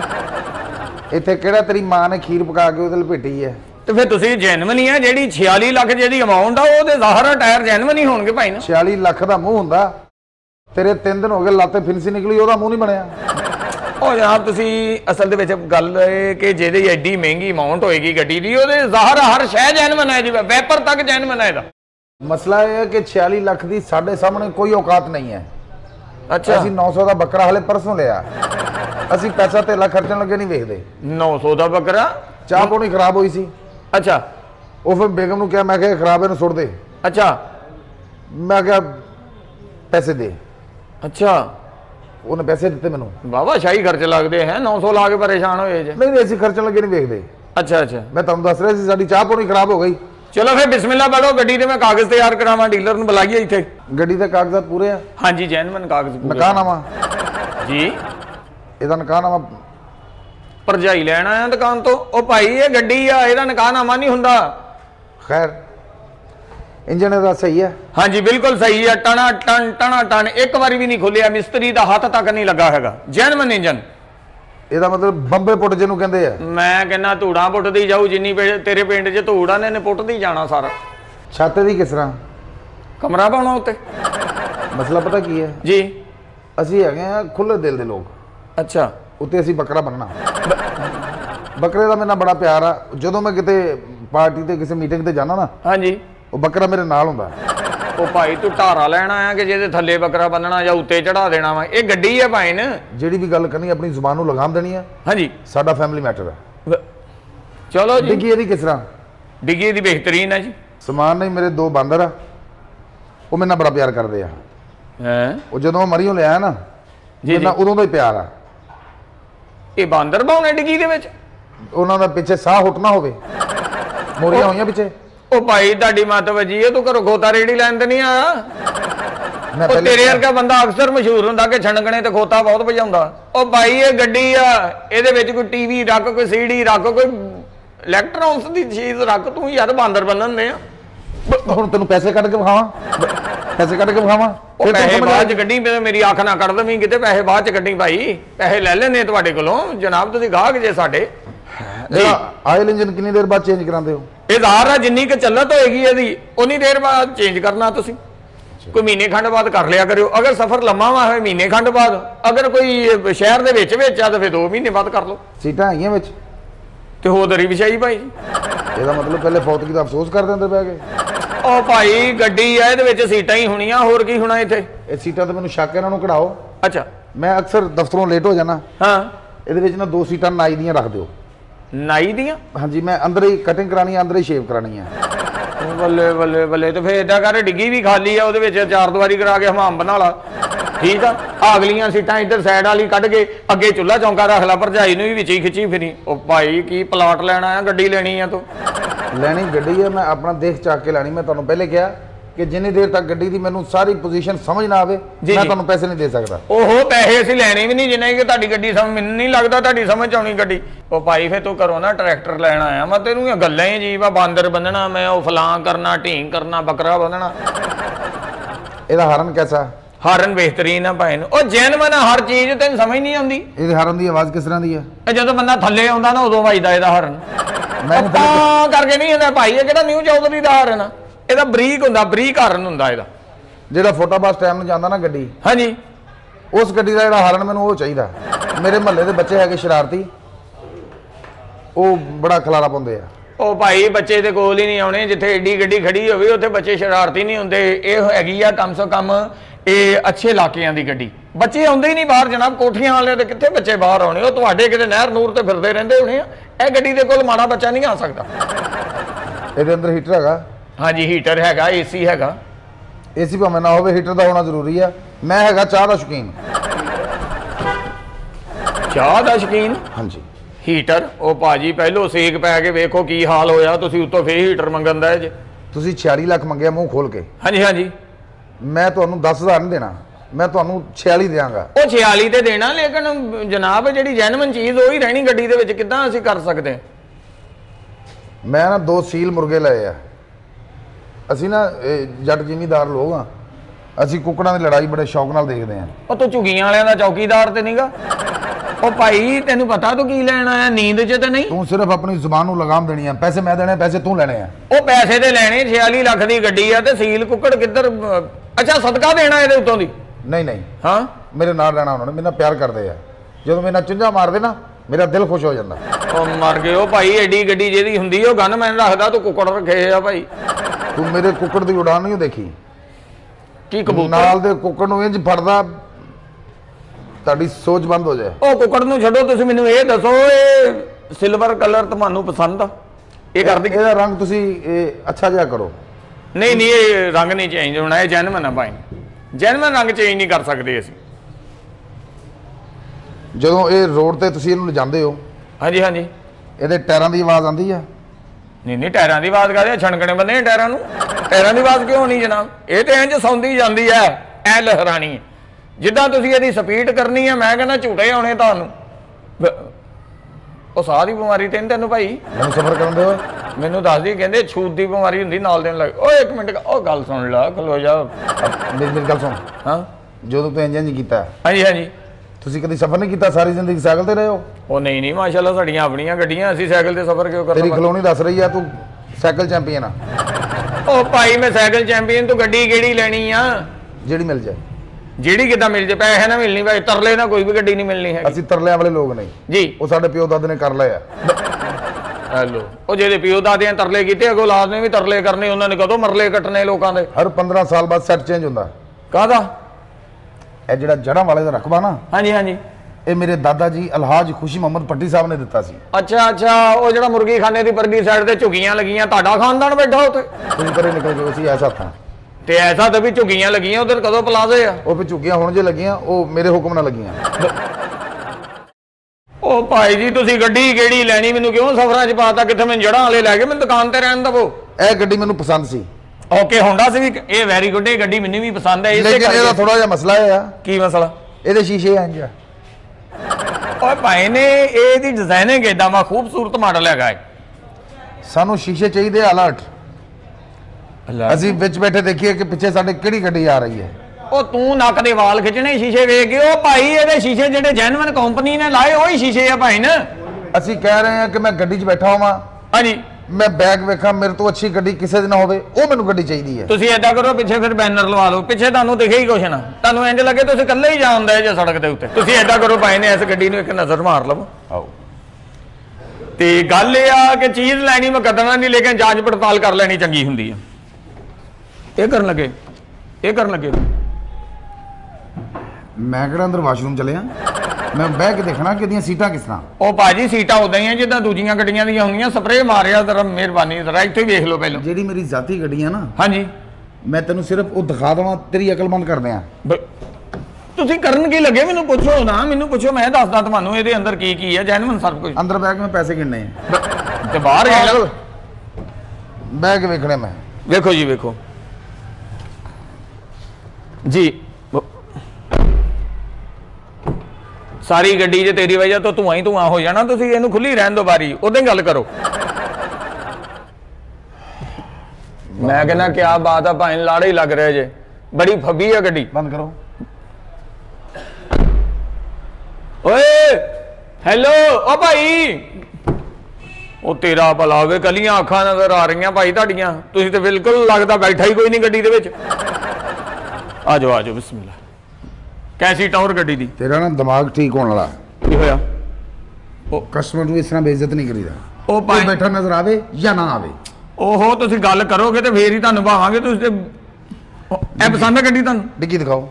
ਇੱਥੇ ਕਿਹੜਾ ਤੇਰੀ ਮਾਂ ਨੇ ਖੀਰ ਪਕਾ ਕੇ ਉਹਦੇ ਲਪੇਟੀ ਹੈ? ਤੇ ਫਿਰ ਤੁਸੀਂ ਜੈਨੂਇਨ ਹੀ ਆ। ਜਿਹੜੀ ਛਿਆਲੀ ਲੱਖ ਜਿਹਦੀ ਅਮਾਉਂਟ ਆ, ਉਹਦੇ ਜ਼ਾਹਰ ਟਾਇਰ ਜੈਨੂਇਨ ਹੀ ਹੋਣਗੇ ਭਾਈ ਨਾ। ਛਿਆਲੀ ਲੱਖ ਦਾ ਮੂੰਹ ਹੁੰਦਾ। ਤੇਰੇ ਤਿੰਨ ਦਿਨ ਹੋ ਗਏ ਲਾਤੇ ਫਿੰਸੀ ਨਿਕਲੀ, ਉਹਦਾ ਮੂੰਹ ਨਹੀਂ ਬਣਿਆ। ਉਹ ਜਨਾਬ ਤੁਸੀਂ ਅਸਲ ਦੇ ਵਿੱਚ ਗੱਲ ਇਹ ਕਿ ਜਿਹਦੀ ਐਡੀ ਮਹਿੰਗੀ ਅਮਾਉਂਟ ਹੋਏਗੀ ਗੱਡੀ ਦੀ, ਉਹਦੇ ਜ਼ਾਹਰ ਹਰ ਸ਼ੈ ਜੈਨੂਇਨ ਹੈ ਜੀ, ਵੈਪਰ ਤੱਕ ਜੈਨੂਇਨ ਹੈ ਇਹਦਾ। ਮਸਲਾ ਇਹ ਹੈ ਕਿ ਛਿਆਲੀ ਲੱਖ ਦੀ ਸਾਡੇ ਸਾਹਮਣੇ ਕੋਈ ਔਕਾਤ ਨਹੀਂ ਹੈ। ਅੱਛਾ, ਅਸੀਂ ਨੌ ਸੌ ਦਾ ਬੱਕਰਾ ਹਲੇ ਪਰਸੋਂ ਲਿਆ। ਅਸੀਂ ਪੈਸਾ ਧੇਲਾ ਖਰਚਣ ਲੱਗੇ ਨਹੀਂ ਵੇਖਦੇ। ਨੌ ਸੌ ਦਾ ਬੱਕਰਾ? ਚਾਹ ਪਾਣੀ ਖਰਾਬ ਹੋਈ ਸੀ। ਅੱਛਾ, ਉਹ ਫਿਰ ਬੇਗਮ ਨੂੰ ਕਿਹਾ, ਮੈਂ ਕਿਹਾ ਖਰਾਬ ਇਹਨੂੰ ਸੁੱਟ ਦੇ। ਅੱਛਾ, ਮੈਂ ਕਿਹਾ ਪੈਸੇ ਦੇ। ਅੱਛਾ, ਉਹਨੇ ਪੈਸੇ ਦਿੱਤੇ ਮੈਨੂੰ। ਵਾਵਾ ਸ਼ਾਹੀ ਖਰਚ ਲੱਗਦੇ ਹੈ, ਨੌ ਸੌ ਲਾ ਕੇ ਪਰੇਸ਼ਾਨ ਹੋਏ ਜੇ। ਨਹੀਂ ਨਹੀਂ, ਅਸੀਂ ਖਰਚਣ ਲੱਗੇ ਨਹੀਂ ਵੇਖਦੇ। ਅੱਛਾ ਅੱਛਾ, ਮੈਂ ਤੁਹਾਨੂੰ ਦੱਸ ਰਿਹਾ ਸੀ ਸਾਡੀ ਚਾਹ ਪਾਣੀ ਖਰਾਬ ਹੋ ਗਈ। ਚਲੋ ਫਿਰ ਬਿਸਮਿਲ੍ਲਾ ਪੜੋ, ਗੱਡੀ ਦੇ ਮੈਂ ਕਾਗਜ਼ ਤਿਆਰ ਕਰਾਵਾਂ, ਡੀਲਰ ਨੂੰ ਬੁਲਾਈਏ ਇੱਥੇ। ਗੱਡੀ ਦੇ ਕਾਗਜ਼ਾਤ ਪੂਰੇ ਆ? ਹਾਂਜੀ, ਜੈਨੂਇਨ ਕਾਗਜ਼ ਪੂਰੇ। ਨਕਾਹਨਾਮਾ ਜੀ? ਇਹਦਾ ਨਕਾਹਨਾਮਾ ਭਰਜਾਈ ਲੈਣ ਆਇਆ ਦੁਕਾਨ ਤੋਂ? ਉਹ ਭਾਈ ਇਹ ਗੱਡੀ ਆ, ਇਹਦਾ ਨਕਾਹਨਾਮਾ ਨਹੀਂ ਹੁੰਦਾ। ਖੈਰ ਇੰਜਨ ਇਹਦਾ ਸਹੀ ਹੈ? ਹਾਂਜੀ ਬਿਲਕੁਲ ਸਹੀ ਹੈ, ਟਣਾ ਟਣ ਟਣਾ ਟਣ, ਇੱਕ ਵਾਰੀ ਵੀ ਨਹੀਂ ਖੁੱਲਿਆ, ਮਿਸਤਰੀ ਦਾ ਹੱਥ ਤੱਕ ਨਹੀਂ ਲੱਗਾ ਹੈਗਾ। Genuine engine. ਇਹਦਾ ਮਤਲਬ ਬੰਬੇ ਪੁੱਟ ਜਿਹਨੂੰ ਕਹਿੰਦੇ ਆ। ਮੈਂ ਕਹਿੰਦਾ ਧੂੜਾਂ ਪੁੱਟਦੀ ਜਾਊ, ਜਿੰਨੀ ਤੇਰੇ ਪਿੰਡ 'ਚ ਧੂੜਾਂ ਨੇ ਪੁੱਟਦੀ ਜਾਣਾ ਸਾਰਾ। ਛੱਤ ਦੀ ਕਿਸ ਤਰ੍ਹਾਂ? ਕਮਰਾ ਪਾਉਣਾ ਉੱਤੇ। ਮਸਲਾ ਪਤਾ ਕੀ ਹੈ ਜੀ? ਅਸੀਂ ਹੈਗੇ ਆ ਖੁੱਲੇ ਦਿਲ ਦੇ ਲੋਕ। ਅੱਛਾ, ਉੱਤੇ ਅਸੀਂ ਬੱਕਰਾ ਬੰਨਣਾ। ਬੱਕਰੇ ਦਾ ਮੇਰੇ ਨਾਲ ਬੜਾ ਪਿਆਰ ਆ। ਜਦੋਂ ਮੈਂ ਕਿਤੇ ਪਾਰਟੀ ਤੇ ਕਿਸੇ ਮੀਟਿੰਗ ਤੇ ਜਾਣਾ ਨਾ, ਹਾਂਜੀ, ਉਹ ਬੱਕਰਾ ਮੇਰੇ ਨਾਲ ਹੁੰਦਾ। ਉਹ ਭਾਈ ਤੂੰ ਢਾਰਾ ਲੈਣ ਆਇਆ ਕਿ ਜਿਹਦੇ ਥੱਲੇ ਬੱਕਰਾ ਬੰਨਣਾ ਜਾਂ ਉੱਤੇ ਚੜਾ ਦੇਣਾ ਵਾ? ਇਹ ਗੱਡੀ ਹੈ ਭਾਈ ਨੇ। ਜਿਹੜੀ ਵੀ ਗੱਲ ਕਰਨੀ ਆਪਣੀ ਜ਼ੁਬਾਨ ਨੂੰ ਲਗਾਮ ਦੇਣੀ ਹੈ। ਹਾਂਜੀ, ਸਾਡਾ ਫੈਮਿਲੀ ਮੈਟਰ ਹੈ। ਚਲੋ ਜੀ। ਡਿੱਗੀ ਇਹਦੀ ਕਿਸ ਤਰ੍ਹਾਂ? ਡਿੱਗੀ ਦੀ ਬਿਹਤਰੀਨ ਹੈ ਜੀ। ਸਮਾਨ ਨਹੀਂ, ਮੇਰੇ ਦੋ ਬਾਂਦਰ ਆ, ਉਹ ਮੇਰੇ ਨਾਲ ਬੜਾ ਪਿਆਰ ਕਰਦੇ ਆ। ਹੈ? ਉਹ ਜਦੋਂ ਮੈਂ ਮਰੀਓ ਲਿਆਇਆ ਨਾ, ਜੀ ਜੀ, ਉਦੋਂ ਦਾ ਹੀ ਪਿਆਰ ਆ। ਇਹ ਬਾਂਦਰ ਬਾਉਣੇ ਡਿੱਗੀ ਦੇ ਵਿੱਚ? ਉਹਨਾਂ ਦਾ ਪਿੱਛੇ ਸਾਹ ਹੁੱਟਣਾ ਹੋਵੇ, ਮੋਰੀਆਂ ਹੋਈਆਂ ਪਿੱਛੇ। ਉਹ ਭਾਈ ਤੁਹਾਡੀ ਮੱਤ ਵਜੀ ਹੈ, ਤੂੰ ਘਰੋਂ ਖੋਤਾ ਰੇੜੀ ਲੈਣ ਤੇ ਨਹੀਂ ਆਇਆ? ਮੈਂ ਉਹ ਤੇਰੇ ਵਰਗਾ ਬੰਦਾ ਅਕਸਰ ਮਸ਼ਹੂਰ ਹੁੰਦਾ ਕਿ ਛਣਕਣੇ ਤੇ ਖੋਤਾ ਬਹੁਤ ਵਜਾਉਂਦਾ। ਉਹ ਭਾਈ ਇਹ ਗੱਡੀ ਆ, ਇਹਦੇ ਵਿੱਚ ਕੋਈ ਟੀਵੀ ਰੱਖ, ਕੋਈ ਸੀਡੀ ਰੱਖ, ਕੋਈ ਇਲੈਕਟ੍ਰੋਨਿਕਸ ਦੀ ਚੀਜ਼ ਰੱਖ, ਤੂੰ ਯਾਰ ਬਾਂਦਰ ਬੰਨਣ ਦੇ ਆ। ਹੁਣ ਤੈਨੂੰ ਪੈਸੇ ਕੱਢ ਕੇ ਵਿਖਾਵਾਂ? ਪੈਸੇ ਕੱਢ ਕੇ ਵਿਖਾਵਾਂ? ਉਹ ਪੈਸੇ ਬਾਅਦ ਚ ਕੱਢੀ, ਮੇਰੀ ਅੱਖ ਨਾ ਕੱਢ ਦਵੀਂ ਕਿਤੇ, ਪੈਸੇ ਬਾਅਦ ਚ ਕੱਢੀ ਭਾਈ। ਪੈਸੇ ਲੈ ਲੈਣੇ ਤੁਹਾਡੇ ਕੋਲੋਂ ਜਨਾਬ, ਤੁਸੀਂ ਗਾਹਕ ਜੇ ਸਾਡੇ। ਆਇਲ ਇੰਜਨ ਕਿੰਨੀ ਦੇਰ ਬਾਅਦ ਚੇਂਜ ਕਰਾਉਂਦੇ ਹੋ? ਇਹ ਜ਼ਾਹਰ ਆ ਜਿੰਨੀ ਕਿ ਚੱਲਤ ਹੋਏਗੀ ਇਹਦੀ ਉਨੀ ਦੇਰ ਬਾਅਦ ਚੇਂਜ ਕਰਨਾ ਤੁਸੀਂ। ਕੋਈ ਮਹੀਨੇ ਖੰਡ ਬਾਅਦ ਕਰ ਲਿਆ ਕਰਿਓ। ਅਗਰ ਸਫ਼ਰ ਲੰਮਾ ਵਾ ਹੋਵੇ ਮਹੀਨੇ ਖੰਡ ਬਾਅਦ, ਅਗਰ ਕੋਈ ਸ਼ਹਿਰ ਦੇ ਵਿੱਚ ਵਿੱਚ ਆ ਤਾਂ ਫਿਰ ਦੋ ਮਹੀਨੇ ਬਾਅਦ ਕਰ ਲਓ। ਸੀਟਾਂ ਹੈਗੀਆਂ ਵਿੱਚ ਤੇ ਹੋ ਦਰੀ ਵਿਛਾਈ ਭਾਈ। ਇਹਦਾ ਮਤਲਬ ਪਹਿਲੇ ਫੌਤਗੀ ਦਾ ਅਫਸੋਸ ਕਰਦੇ ਅੰਦਰ ਬਹਿ ਕੇ। ਉਹ ਭਾਈ ਗੱਡੀ ਆ, ਇਹਦੇ ਵਿੱਚ ਸੀਟਾਂ ਹੀ ਹੋਣੀਆਂ, ਹੋਰ ਕੀ ਹੋਣਾ ਇੱਥੇ? ਇਹ ਸੀਟਾਂ ਤੇ ਮੈਨੂੰ ਸ਼ੱਕ, ਇਹਨਾਂ ਨੂੰ ਕਢਾਓ। ਅੱਛਾ, ਮੈਂ ਅਕਸਰ ਦਫ਼ਤਰੋਂ ਲੇਟ ਹੋ ਜਾਣਾ। ਹਾਂ, ਇਹਦੇ ਵਿੱਚ ਨਾ ਦੋ ਸੀਟਾਂ ਨਾਈ ਦੀਆਂ ਰੱਖ ਦਿਓ। ਨਾਈ ਦੀਆਂ? ਹਾਂਜੀ, ਮੈਂ ਅੰਦਰ ਹੀ ਕਟਿੰਗ ਕਰਾਣੀ ਹੈ, ਅੰਦਰ ਹੀ ਸ਼ੇਵ ਕਰਾਣੀ ਹੈ। ਬੱਲੇ ਬੱਲੇ ਬੱਲੇ, ਤੇ ਫੇਰ ਏਦਾਂ ਕਰ, ਡਿੱਗੀ ਵੀ ਖਾਲੀ ਆ, ਉਹਦੇ ਵਿੱਚ ਚਾਰ ਦੀਵਾਰੀ ਕਰਾ ਕੇ ਹਮਾਮ ਬਣਾ ਲਾ। ਠੀਕ ਆ, ਅਗਲੀਆਂ ਸੀਟਾਂ ਇੱਧਰ ਸਾਈਡ ਵਾਲੀ ਕੱਢ ਕੇ ਅੱਗੇ ਚੁੱਲ੍ਹਾ ਚੌਂਕਾ ਰੱਖ ਲਾ, ਭਰਜਾਈ ਨੂੰ ਵੀ ਵਿੱਚ ਹੀ ਖਿੱਚੀ ਫਿਰੀ। ਉਹ ਭਾਈ ਕੀ ਪਲਾਟ ਲੈਣਾ ਆ, ਗੱਡੀ ਲੈਣੀ ਆ ਤੂੰ? ਲੈਣੀ ਗੱਡੀ ਹੈ, ਮੈਂ ਆਪਣਾ ਦੇਖ ਚਾਕ ਕੇ ਲੈਣੀ। ਮੈਂ ਤੁਹਾਨੂੰ ਪਹਿਲੇ ਕਿਹਾ ਕਿ ਜਿੰਨੀ ਦੇਰ ਤੱਕ ਗੱਡੀ ਦੀ ਮੈਨੂੰ ਸਾਰੀ ਪੋਜੀਸ਼ਨ ਸਮਝ ਨਾ ਆਵੇ ਮੈਂ ਤੁਹਾਨੂੰ ਪੈਸੇ ਨਹੀਂ ਦੇ ਸਕਦਾ। ਉਹ ਪੈਸੇ ਅਸੀਂ ਲੈਣੇ ਵੀ ਨਹੀਂ ਜਿੰਨੇ ਕਿ ਤੁਹਾਡੀ ਗੱਡੀ ਸਮਝ, ਮੈਨੂੰ ਨਹੀਂ ਲੱਗਦਾ ਤੁਹਾਡੀ ਸਮਝ ਆਉਣੀ ਗੱਡੀ। ਉਹ ਭਾਈ ਫੇ ਤੂੰ ਕਰੋ ਨਾ ਟਰੈਕਟਰ ਲੈਣ ਆਇਆ, ਮੈਂ ਤੈਨੂੰ ਇਹ ਗੱਲਾਂ ਹੀ ਅਜੀਬ ਆ, ਬਾਂਦਰ ਬੰਨਣਾ, ਮੈਂ ਉਹ ਫਲਾਂ ਕਰਨਾ, ਢੀਂਗ ਕਰਨਾ, ਬੱਕਰਾ ਬੰਨਣਾ। ਇਹਦਾ ਹਾਰਨ ਕੈਸਾ? ਹਾਰਨ ਬਿਹਤਰੀਨ ਆ ਭਾਈ ਨੂੰ, ਉਹ ਜੈਨਵਨ ਆ ਹਰ ਚੀਜ਼, ਤੈਨੂੰ ਸਮਝ ਨਹੀਂ ਆਉਂਦੀ। ਇਹਦੇ ਹਾਰਨ ਦੀ ਆਵਾਜ਼ ਕਿਸ ਤਰ੍ਹਾਂ ਦੀ ਹੈ? ਇਹ ਜਦੋਂ ਬੰਦਾ ਥੱਲੇ ਆਉਂਦਾ ਨਾ ਉਦੋਂ ਵੱਜਦਾ ਇਹਦਾ ਹਾਰਨ। ਮੈਂ ਤਾਂ ਕਰਕੇ ਨਹੀਂ ਹੁੰਦਾ ਭਾਈ, ਇਹ ਕਿਹੜਾ ਨਿਊ ਚੌਧਰੀ ਦਾ ਹਾਰਨ ਆ, ਇਹਦਾ ਬਰੀਕ ਹੁੰਦਾ, ਬਰੀਕ ਹਾਰਨ ਹੁੰਦਾ ਇਹਦਾ। ਜਿਹੜਾ ਫੋਟਾਬਾਸ ਟਾਈਮ ਨੂੰ ਜਾਂਦਾ ਨਾ ਗੱਡੀ, ਹਾਂਜੀ, ਉਸ ਗੱਡੀ ਦਾ ਜਿਹੜਾ ਹਾਰਨ ਮੈਨੂੰ ਉਹ ਚਾਹੀਦਾ। ਮੇਰੇ ਮਹੱਲੇ ਦੇ ਬੱਚੇ ਹੈਗੇ ਸ਼ਰਾਰਤੀ, ਉਹ ਬੜਾ ਖਲਾਰਾ ਪਾਉਂਦੇ ਆ। ਉਹ ਭਾਈ ਬੱਚੇ ਦੇ ਕੋਲ ਹੀ ਨਹੀਂ ਆਉਣੇ, ਜਿੱਥੇ ਏਡੀ ਗੱਡੀ ਖੜੀ ਹੋਵੇ ਉੱਥੇ ਬੱਚੇ ਸ਼ਰਾਰਤੀ ਨਹੀਂ ਹੁੰਦੇ। ਇਹ ਹੈਗੀ ਆ ਕਮ ਸੋ ਕਮ ਇਹ ਅੱਛੇ ਇਲਾਕਿਆਂ ਦੀ ਗੱਡੀ, ਬੱਚੇ ਆਉਂਦੇ ਹੀ ਨਹੀਂ ਬਾਹਰ ਜਨਾਬ, ਕੋਠੀਆਂ ਵਾਲੇ ਤੇ ਕਿੱਥੇ ਬੱਚੇ ਬਾਹਰ ਆਉਣੇ, ਉਹ ਤੁਹਾਡੇ ਕਿਤੇ ਨਹਿਰ ਨੂਰ ਤੇ ਫਿਰਦੇ ਰਹਿੰਦੇ ਹੋਣੇ ਆ। ਇਹ ਗੱਡੀ ਦੇ ਕੋਲ ਮਾੜਾ ਬੱਚਾ ਨਹੀਂ ਆ ਸਕਦਾ। ਇਹਦੇ ਅੰਦਰ ਹੀਟਰ ਹੈਗਾ? ਹਾਂਜੀ ਹੀਟਰ ਹੈਗਾ, ਏਸੀ ਹੈਗਾ। ਏਸੀ ਭਾਵੇਂ ਨਾ ਹੋਵੇ, ਹੀਟਰ ਦਾ ਹੋਣਾ ਜ਼ਰੂਰੀ ਆ। ਮੈਂ ਹੈਗਾ ਚਾਹ ਦਾ ਸ਼ੌਕੀਨ। ਚਾਹ ਦਾ ਸ਼ੌਕੀਨ? ਹਾਂਜੀ। ਹੀਟਰ? ਉਹ ਭਾਜੀ ਪਹਿਲੋਂ ਸੇਕ ਪੈ ਕੇ ਵੇਖੋ ਕੀ ਹਾਲ ਹੋਇਆ, ਤੁਸੀਂ ਉੱਤੋਂ ਫੇਰ ਹੀਟਰ ਮੰਗਣ ਦਾ ਜੇ। ਤੁਸੀਂ ਛਿਆਲੀ ਲੱਖ ਮੰਗਿਆ ਮੂੰਹ ਖੋਲ ਕੇ। ਹਾਂਜੀ ਹਾਂਜੀ। ਮੈਂ ਤੁਹਾਨੂੰ ਦਸ ਹਜ਼ਾਰ ਨਹੀਂ ਦੇਣਾ, ਮੈਂ ਤੁਹਾਨੂੰ ਛਿਆਲੀ ਦਿਆਂਗਾ। ਉਹ ਛਿਆਲੀ ਤੇ ਦੇਣਾ, ਲੇਕਿਨ ਜਨਾਬ ਜਿਹੜੀ ਜੈਨੂਇਨ ਚੀਜ਼ ਉਹੀ ਰਹਿਣੀ ਗੱਡੀ ਦੇ ਵਿੱਚ, ਕਿੱਦਾਂ ਅਸੀਂ ਕਰ ਸਕਦੇ? ਮੈਂ ਨਾ ਦੋ ਸੀਲ ਮੁਰਗੇ ਲਏ ਆ। ਅਸੀਂ ਨਾ ਜੱਟ ਜ਼ਿਮੀਦਾਰ ਲੋਕ ਆ, ਅਸੀਂ ਕੁੱਕੜਾਂ ਦੀ ਲੜਾਈ ਬੜੇ ਸ਼ੌਕ ਨਾਲ ਦੇਖਦੇ ਆ। ਉਹ ਤੂੰ ਝੁਗੀਆਂ ਵਾਲਿਆਂ ਦਾ ਚੌਕੀਦਾਰ ਤੇ ਨਹੀਂਗਾ। ਉਹ ਭਾਈ ਤੈਨੂੰ ਪਤਾ ਤੂੰ ਕੀ ਲੈਣ ਆਇਆ, ਨੀਂਦ 'ਚ ਤੇ ਨਹੀਂ? ਤੂੰ ਸਿਰਫ ਆਪਣੀ ਜ਼ੁਬਾਨ ਨੂੰ ਲਗਾਮ ਦੇਣੀ ਆ। ਪੈਸੇ ਮੈਂ ਦੇਣੇ, ਪੈਸੇ ਤੂੰ ਲੈਣੇ ਆ। ਉਹ ਪੈਸੇ ਤੇ ਲੈਣੇ, ਛਿਆਲੀ ਲੱਖ ਦੀ ਗੱਡੀ ਆ ਤੇ ਸੀਲ ਕੁੱਕੜ ਕਿੱਧਰ? ਅੱਛਾ ਸਦਕਾ ਦੇਣਾ ਇਹਦੇ ਉੱਤੋਂ ਦੀ? ਨਹੀਂ ਨਹੀਂ, ਹਾਂ ਮੇਰੇ ਨਾਲ ਰਹਿਣਾ ਉਹਨਾਂ ਨੇ, ਮੇਰੇ ਨਾਲ ਪਿਆਰ ਕਰਦੇ ਆ। ਜਦੋਂ ਮੇਰੇ ਨਾਲ ਚੁੰਝਾ ਮਾਰਦੇ ਨਾ ਮੇਰਾ ਦਿਲ ਖੁਸ਼ ਹੋ ਜਾਂਦਾ। ਉਹ ਮਰ ਗਏ। ਉਹ ਭਾਈ ਐਡੀ ਗੱਡੀ ਜਿਹਦੀ ਹੁੰਦੀ ਉਹ ਗਨਮੈਨ ਰੱਖਦਾ, ਤੂੰ ਕੁੱਕੜ ਰੱਖੇ ਆ ਭਾਈ। ਤੂੰ ਮੇਰੇ ਕੁੱਕੜ ਦੀ ਉਡਾਨ ਨਹੀਂ ਦੇਖੀ? ਕੀ ਕਬੂਤਰ ਨਾਲ ਦੇ ਕੁੱਕੜ ਨੂੰ ਇੰਜ ਫੜਦਾ ਤੁਹਾਡੀ ਸੋਚ ਬੰਦ ਹੋ ਜਾਏ। ਉਹ ਕੁੱਕੜ ਨੂੰ ਛੱਡੋ, ਤੁਸੀਂ ਮੈਨੂੰ ਇਹ ਦੱਸੋ ਇਹ ਸਿਲਵਰ ਕਲਰ ਤੁਹਾਨੂੰ ਪਸੰਦ ਆ? ਇਹ ਕਰਦੀ ਇਹਦਾ ਰੰਗ ਤੁਸੀਂ ਇਹ ਅੱਛਾ ਜਿਹਾ ਕਰੋ। ਨਹੀਂ ਨਹੀਂ, ਇਹ ਰੰਗ ਨਹੀਂ ਚੇਂਜ ਹੋਣਾ, ਇਹ ਜੈਨੂਇਨ ਆ ਭਾਈ, ਜੈਨੂਇਨ ਰੰਗ ਚੇਂਜ ਨਹੀਂ ਕਰ ਸਕਦੇ ਅਸੀਂ। ਜਦੋਂ ਇਹ ਰੋਡ ਤੇ ਤੁਸੀਂ ਇਹਨੂੰ ਲਿਜਾਂਦੇ ਹੋ, ਹਾਂਜੀ ਹਾਂਜੀ, ਇਹਦੇ ਟਾਇਰਾਂ ਦੀ ਆਵਾਜ਼ ਆਉਂਦੀ ਆ? ਨਹੀਂ ਨਹੀਂ, ਟਾਇਰਾਂ ਦੀ ਆਵਾਜ਼ ਕਾਹਦੇ, ਛਣਕਣੇ ਬੰਦੇ ਟਾਇਰਾਂ ਨੂੰ, ਟਾਇਰਾਂ ਦੀ ਆਵਾਜ਼ ਕਿਉਂ ਨਹੀਂ ਜਨਾਬ? ਇਹ ਤੇ ਇੰਜ ਸੌਂਦੀ ਜਾਂਦੀ ਐ, ਐ ਲਹਿਰਾਣੀ। ਜਿੱਦਾਂ ਤੁਸੀਂ ਇਹਦੀ ਸਪੀਡ ਕਰਨੀ ਹੈ, ਮੈਂ ਕਹਿੰਦਾ ਝੂਟੇ ਆਉਣੇ ਤੁਹਾਨੂੰ। ਉਹ ਸਾਹ ਦੀ ਬਿਮਾਰੀ ਤੇ ਨਹੀਂ ਤੈਨੂੰ ਭਾਈ? ਮੈਨੂੰ ਸਫਰ ਕਰਨ ਦਿਓ। ਮੈਨੂੰ ਦੱਸਦੀ, ਕਹਿੰਦੇ ਛੂਤ ਦੀ ਬਿਮਾਰੀ ਹੁੰਦੀ ਨਾਲ ਦੇਣ ਲੱਗ। ਓਏ ਇੱਕ ਮਿੰਟ, ਉਹ ਗੱਲ ਸੁਣ ਲਾ, ਖਲੋ ਜਾ। ਮੇਰੀ ਮੇਰੀ ਗੱਲ ਸੁਣ। ਹਾਂ, ਜਦੋਂ ਤੂੰ ਇੰਜ ਇੰਜ ਕੀਤਾ, ਹਾਂਜੀ ਹਾਂਜੀ, ਤੁਸੀਂ ਕਦੀ ਸਫਰ ਨਹੀਂ ਕੀਤਾ? ਸਾਰੀ ਜ਼ਿੰਦਗੀ ਸਾਈਕਲ ਤੇ ਰਹੇ ਹੋ? ਉਹ ਨਹੀਂ ਨਹੀਂ, ਮਾਸ਼ਾਅੱਲਾ ਸਾਡੀਆਂ ਆਪਣੀਆਂ ਗੱਡੀਆਂ, ਅਸੀਂ ਸਾਈਕਲ ਤੇ ਸਫ਼ਰ ਕਿਉਂ ਕਰਨਾ? ਤੇਰੀ ਕਲੋਨੀ ਦੱਸ ਰਹੀ ਆ ਤੂੰ ਸਾਈਕਲ ਚੈਂਪੀਅਨ ਆ। ਉਹ ਭਾਈ ਮੈਂ ਸਾਈਕਲ ਚੈਂਪੀਅਨ, ਤੂੰ ਗੱਡੀ ਕਿਹੜੀ ਲੈਣੀ ਆ? ਜਿਹੜੀ ਮਿਲ ਜਾਏ। ਜਿਹੜੀ ਕਿੱਦਾਂ ਮਿਲ ਜੇ? ਪੈਸੇ ਨਾ ਮਿਲਣੀ ਭਾਈ, ਤਰਲੇ ਨਾਲ ਕੋਈ ਵੀ ਗੱਡੀ ਨਹੀਂ ਮਿਲਣੀ ਹੈ। ਅਸੀਂ ਤਰਲਿਆਂ ਵਾਲੇ ਲੋਕ ਨਹੀਂ ਜੀ, ਉਹ ਸਾਡੇ ਪਿਓ ਦਾਦੇ ਨੇ ਕਰ ਲਏ ਆ। ਹੈਲੋ, ਉਹ ਜਿਹੜੇ ਪਿਓ ਦਾਦਿਆਂ ਤਰਲੇ ਕੀਤੇ, ਅਗੋ ਔਲਾਦ ਨੇ ਵੀ ਤਰਲੇ ਕਰਨੇ, ਉਹਨਾਂ ਨੇ ਕਦੋਂ ਮਰਲੇ ਕੱਟਣੇ ਲੋਕਾਂ ਦੇ। ਹਰ ਪੰਦਰਾਂ ਸਾਲ ਬਾਅਦ ਸੈੱਟ ਚੇਂਜ ਹੁੰਦਾ। ਕਾਹਦਾ? ਇਹ ਜਿਹੜਾ ਜੜਾਂ ਵਾਲੇ ਦਾ ਰਕਬਾ ਨਾ, ਹਾਂਜੀ ਹਾਂਜੀ, ਇਹ ਮੇਰੇ ਦਾਦਾ ਜੀ ਅਲਹਾਜ ਖੁਸ਼ੀ ਮੁਹੰਮਦ ਪੱਟੀ ਸਾਹਿਬ ਨੇ ਦਿੱਤਾ ਸੀ। ਅੱਛਾ ਅੱਛਾ, ਉਹ ਜਿਹੜਾ ਮੁਰਗੀ ਖਾਨੇ ਦੀ ਪਰਲੀ ਸਾਈਡ ਤੇ ਝੁਗੀਆਂ ਲੱਗੀਆਂ, ਤੁਹਾਡਾ ਖਾਨਦਾਨ ਬੈਠਾ ਉੱਥੇ? ਤੁਸੀਂ ਪਰੇ ਨਿਕਲ ਗਏ, ਅਸੀਂ ਐਸਾ ਥਾਂ ਤੇ ਐਸਾ ਤਾਂ ਵੀ ਝੁਗੀਆਂ ਲੱਗੀਆਂ ਉਧਰ, ਕਦੋਂ ਪਲਾਜ਼ੇ ਆ? ਉਹ ਵੀ ਝੁੱਗੀਆਂ ਹੁਣ ਜੇ ਲੱਗੀਆਂ, ਉਹ ਮੇਰੇ ਹੁਕਮ ਨਾਲ ਲੱਗੀਆਂ। ਉਹ ਭਾਈ ਜੀ ਤੁਸੀਂ ਗੱਡੀ ਕਿਹੜੀ ਲੈਣੀ, ਮੈਨੂੰ ਕਿਉਂ ਸਫਰਾਂ 'ਚ ਪਾਤਾ? ਕਿੱਥੇ ਮੈਨੂੰ ਜੜਾਂ ਵਾਲੇ ਲੈ ਕੇ ਮੈਨੂੰ ਦੁਕਾਨ ਤੇ ਰਹਿਣ ਦਵੋ। ਇਹ ਗੱਡੀ ਮੈਨੂੰ ਪਸੰਦ ਸੀ। ਓਕੇ, ਹੋਂਡਾ ਸਿਵਿਕ, ਇਹ ਵੈਰੀ ਗੁੱਡ, ਇਹ ਗੱਡੀ ਮੈਨੂੰ ਵੀ ਪਸੰਦ ਹੈ। ਇਸੇ ਲੇਕਿਨ ਇਹਦਾ ਥੋੜਾ ਜਿਹਾ ਮਸਲਾ ਇਹ ਆ। ਕੀ ਮਸਲਾ? ਇਹਦੇ ਸ਼ੀਸ਼ੇ ਇੰਜ ਆ। ਓਏ ਭਾਈ ਨੇ ਇਹਦੀ ਡਿਜ਼ਾਈਨਿੰਗ ਏਦਾਂ ਵਾ, ਖੂਬਸੂਰਤ ਮਾਡਲ ਹੈਗਾ ਹੈ। ਸਾਨੂੰ ਸ਼ੀਸ਼ੇ ਚਾਹੀਦੇ ਅਲਰਟ। ਅਸੀਂ ਵਿੱਚ ਬੈਠੇ ਦੇਖੀਏ ਕਿ ਪਿੱਛੇ ਸਾਡੇ ਕਿਹੜੀ ਗੱਡੀ ਆ ਰਹੀ ਹੈ। ਉਹ ਤੂੰ ਨੱਕ ਦੇ ਵਾਲ ਖਿੱਚਣੇ ਸ਼ੀਸ਼ੇ ਵੇਖ ਕੇ? ਉਹ ਭਾਈ ਇਹਦੇ ਸ਼ੀਸ਼ੇ ਜਿਹੜੇ ਜੈਨੂਇਨ ਕੰਪਨੀ ਨੇ ਲਾਏ ਉਹੀ ਸ਼ੀਸ਼ੇ ਆ ਭਾਈ ਨਾ। ਅਸੀਂ ਕਹਿ ਰਹੇ ਹਾਂ ਕਿ ਮੈਂ ਗੱਡੀ 'ਚ ਬੈਠਾ ਹੋਵਾਂ, ਹਾਂਜੀ, ਮੈਂ ਬੈਗ ਵੇਖਾਂ, ਮੇਰੇ ਤੋਂ ਅੱਛੀ ਗੱਡੀ ਕਿਸੇ ਦੀ ਨਾ ਹੋਵੇ, ਉਹ ਮੈਨੂੰ ਗੱਡੀ ਚਾਹੀਦੀ ਹੈ। ਤੁਸੀਂ ਏਦਾਂ ਕਰੋ, ਪਿੱਛੇ ਫਿਰ ਬੈਨਰ ਲਵਾ ਲਓ, ਪਿੱਛੇ ਤੁਹਾਨੂੰ ਦਿਖੇ ਹੀ ਕੁਛ ਨਾ, ਤੁਹਾਨੂੰ ਇੰਜ ਲੱਗੇ ਤੁਸੀਂ ਇਕੱਲੇ ਹੀ ਜਾਂਦੇ ਜੇ ਸੜਕ ਦੇ ਉੱਤੇ। ਤੁਸੀਂ ਏਦਾਂ ਕਰੋ, ਭਾਈ ਨੇ ਇਸ ਗੱਡੀ ਨੂੰ ਇੱਕ ਨਜ਼ਰ ਮਾਰ ਲਵੋ। ਆਓ, ਤੇ ਗੱਲ ਇਹ ਆ ਕਿ ਚੀਜ਼ ਲੈਣੀ ਮੁਕੱਦਮਾ ਨਹੀਂ, ਲੇਕਿਨ ਜਾਂਚ ਪੜਤਾਲ ਕਰ ਲੈਣੀ ਚੰਗੀ ਹੁੰਦੀ ਆ। ਇਹ ਕਰਨ ਲੱਗੇ, ਇਹ ਕਰਨ ਲੱਗੇ। ਮੈਂ ਕਿਹੜਾ ਅੰਦਰ ਵਾਸ਼ਰੂਮ ਚਲਿਆ? मैं बह के देखना कि ਇਹਦੀਆਂ ਸੀਟਾਂ ਕਿਸ ਤਰ੍ਹਾਂ। ਉਹ ਭਾਜੀ ਸੀਟਾਂ ਉਦਾਂ ਹੀ ਆ ਜਿੱਦਾਂ ਦੂਜੀਆਂ ਗੱਡੀਆਂ ਦੀਆਂ ਹੁੰਦੀਆਂ। ਸਪਰੇਅ ਮਾਰਿਆ ਜ਼ਰਾ ਮਿਹਰਬਾਨੀ, ਜ਼ਰਾ ਇੱਥੇ ਵੇਖ ਲਓ ਪਹਿਲਾਂ। ਜਿਹੜੀ ਮੇਰੀ ਜ਼ਾਤੀ ਗੱਡੀ ਆ ਨਾ, ਹਾਂਜੀ ਮੈਂ ਤੈਨੂੰ ਸਿਰਫ ਉਹ ਦਿਖਾ ਦਵਾਂ, ਤੇਰੀ ਅਕਲਮੰਦ ਕਰਦੇ ਆ। ਤੁਸੀਂ ਕਰਨ ਕੀ ਲੱਗੇ ਮੈਨੂੰ ਪੁੱਛੋ ਨਾ, ਮੈਨੂੰ ਪੁੱਛੋ ਮੈਂ ਦੱਸਦਾ ਤੁਹਾਨੂੰ ਇਹਦੇ ਅੰਦਰ ਕੀ ਕੀ ਹੈ। ਜੈਨੂਇਨ ਸਭ ਕੁਝ ਅੰਦਰ ਬਹਿ ਕੇ ਮੈਂ ਪੈਸੇ ਗਿਣਨੇ ਆ ਤੇ ਬਾਹਰ ਹੈ ਬਹਿ ਕੇ ਵੇਖਣੇ ਮੈਂ। ਵੇਖੋ ਜੀ ਵੇਖੋ ਜੀ, ਸਾਰੀ ਗੱਡੀ 'ਚ ਤੇਰੀ ਵਜ੍ਹਾ ਤੋਂ ਧੂਆਂ ਹੀ ਧੂਆਂ ਹੋ ਜਾਣਾ। ਤੁਸੀਂ ਇਹਨੂੰ ਖੁੱਲੀ ਰਹਿਣ ਦਿਓ ਬਾਰੀ, ਉਦਾਂ ਹੀ ਗੱਲ ਕਰੋ। ਮੈਂ ਕਹਿੰਦਾ ਕਿਆ ਬਾਤ ਆ ਭਾਈ, ਲਾੜੇ ਹੀ ਲੱਗ ਰਿਹਾ ਜੇ, ਬੜੀ ਫੱਬੀ ਆ ਗੱਡੀ। ਬੰਦ ਕਰੋ। ਓਏ ਹੈਲੋ ਓ ਭਾਈ, ਉਹ ਤੇਰਾ ਭਲਾ ਹੋਵੇ, ਕੱਲੀਆਂ ਅੱਖਾਂ ਨਜ਼ਰ ਆ ਰਹੀਆਂ ਭਾਈ ਤੁਹਾਡੀਆਂ। ਤੁਸੀਂ ਤੇ ਬਿਲਕੁਲ ਲੱਗਦਾ ਬੈਠਾ ਹੀ ਕੋਈ ਨਹੀਂ ਗੱਡੀ ਦੇ ਵਿੱਚ। ਆ ਜਾਓ ਆ ਜਾਓ, ਬਿਸਮਿਲ੍ਲਾ। ਕੈਸੀ ਟੌਰ ਗੱਡੀ ਦੀ? ਤੇਰਾ ਨਾ ਦਿਮਾਗ ਠੀਕ ਹੋਣ ਵਾਲਾ। ਕੀ ਹੋਇਆ? ਉਹ ਕਸਟਮਰ ਨੂੰ ਇਸ ਤਰ੍ਹਾਂ ਬੇਇੱਜ਼ਤ ਨਹੀਂ ਕਰੀਦਾ। ਉਹ ਭਾਈ ਬੈਠਾ ਨਜ਼ਰ ਆਵੇ ਜਾਂ ਨਾ ਆਵੇ। ਓਹੋ ਤੁਸੀਂ ਗੱਲ ਕਰੋਗੇ ਤੇ ਫੇਰ ਹੀ ਤੁਹਾਨੂੰ ਭਾਵਾਂਗੇ। ਤੁਸੀਂ ਤੇ ਇਹ ਪਸੰਦ ਹੈ ਗੱਡੀ ਤੁਹਾਨੂੰ? ਡਿੱਗੀ ਦਿਖਾਓ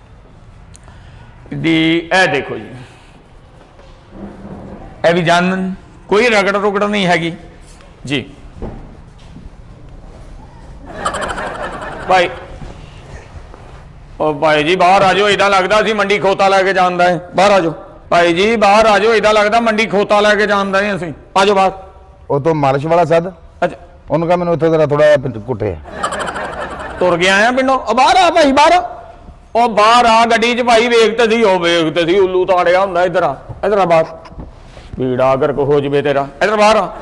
ਦੀ। ਇਹ ਦੇਖੋ ਜੀ, ਇਹ ਵੀ ਜਾਨਨ, ਕੋਈ ਰਗੜ ਰੁਗੜ ਨਹੀਂ ਹੈਗੀ ਜੀ ਭਾਈ। ਉਹ ਭਾਈ ਜੀ ਬਾਹਰ ਆ ਜਾਓ, ਇਦਾਂ ਲੱਗਦਾ ਸੀ ਮੰਡੀ ਖੋਤਾ ਲੈ ਕੇ ਜਾਂਦਾ ਹੈ। ਬਾਹਰ ਆ ਜਾਓ ਭਾਈ ਜੀ, ਬਾਹਰ ਆ ਜਾਓ, ਇਦਾਂ ਲੱਗਦਾ ਮੰਡੀ ਖੋਤਾ ਲੈ ਕੇ ਜਾਂਦਾ ਹੈ ਅਸੀਂ। ਆ ਜਾਓ ਬਾਹਰ। ਉਹ ਤੋਂ ਮਾਲਿਸ਼ ਵਾਲਾ ਸੱਦ, ਅੱਛਾ ਉਹਨੂੰ ਕਹ ਮੈਨੂੰ ਉੱਥੇ ਜ਼ਰਾ ਥੋੜਾ ਜਿਹਾ ਕੁੱਟੇ। ਤੁਰ ਗਿਆ ਆ ਪਿੰਡੋਂ। ਬਾਹਰ ਆ ਭਾਈ, ਬਾਹਰ। ਉਹ ਬਾਹਰ ਆ ਗੱਡੀ 'ਚ ਭਾਈ, ਵੇਖਤੇ ਸੀ ਉਹ ਵੇਖਤੇ ਸੀ ਉੱਲੂ ਤਾੜਿਆ ਹੁੰਦਾ। ਇੱਧਰ ਆ, ਇੱਧਰ ਆ ਬਾਹਰ, ਭੀੜਾ ਗਰਕ ਹੋ ਜਵੇ ਤੇਰਾ। ਇੱਧਰ ਬਾਹਰ ਆ।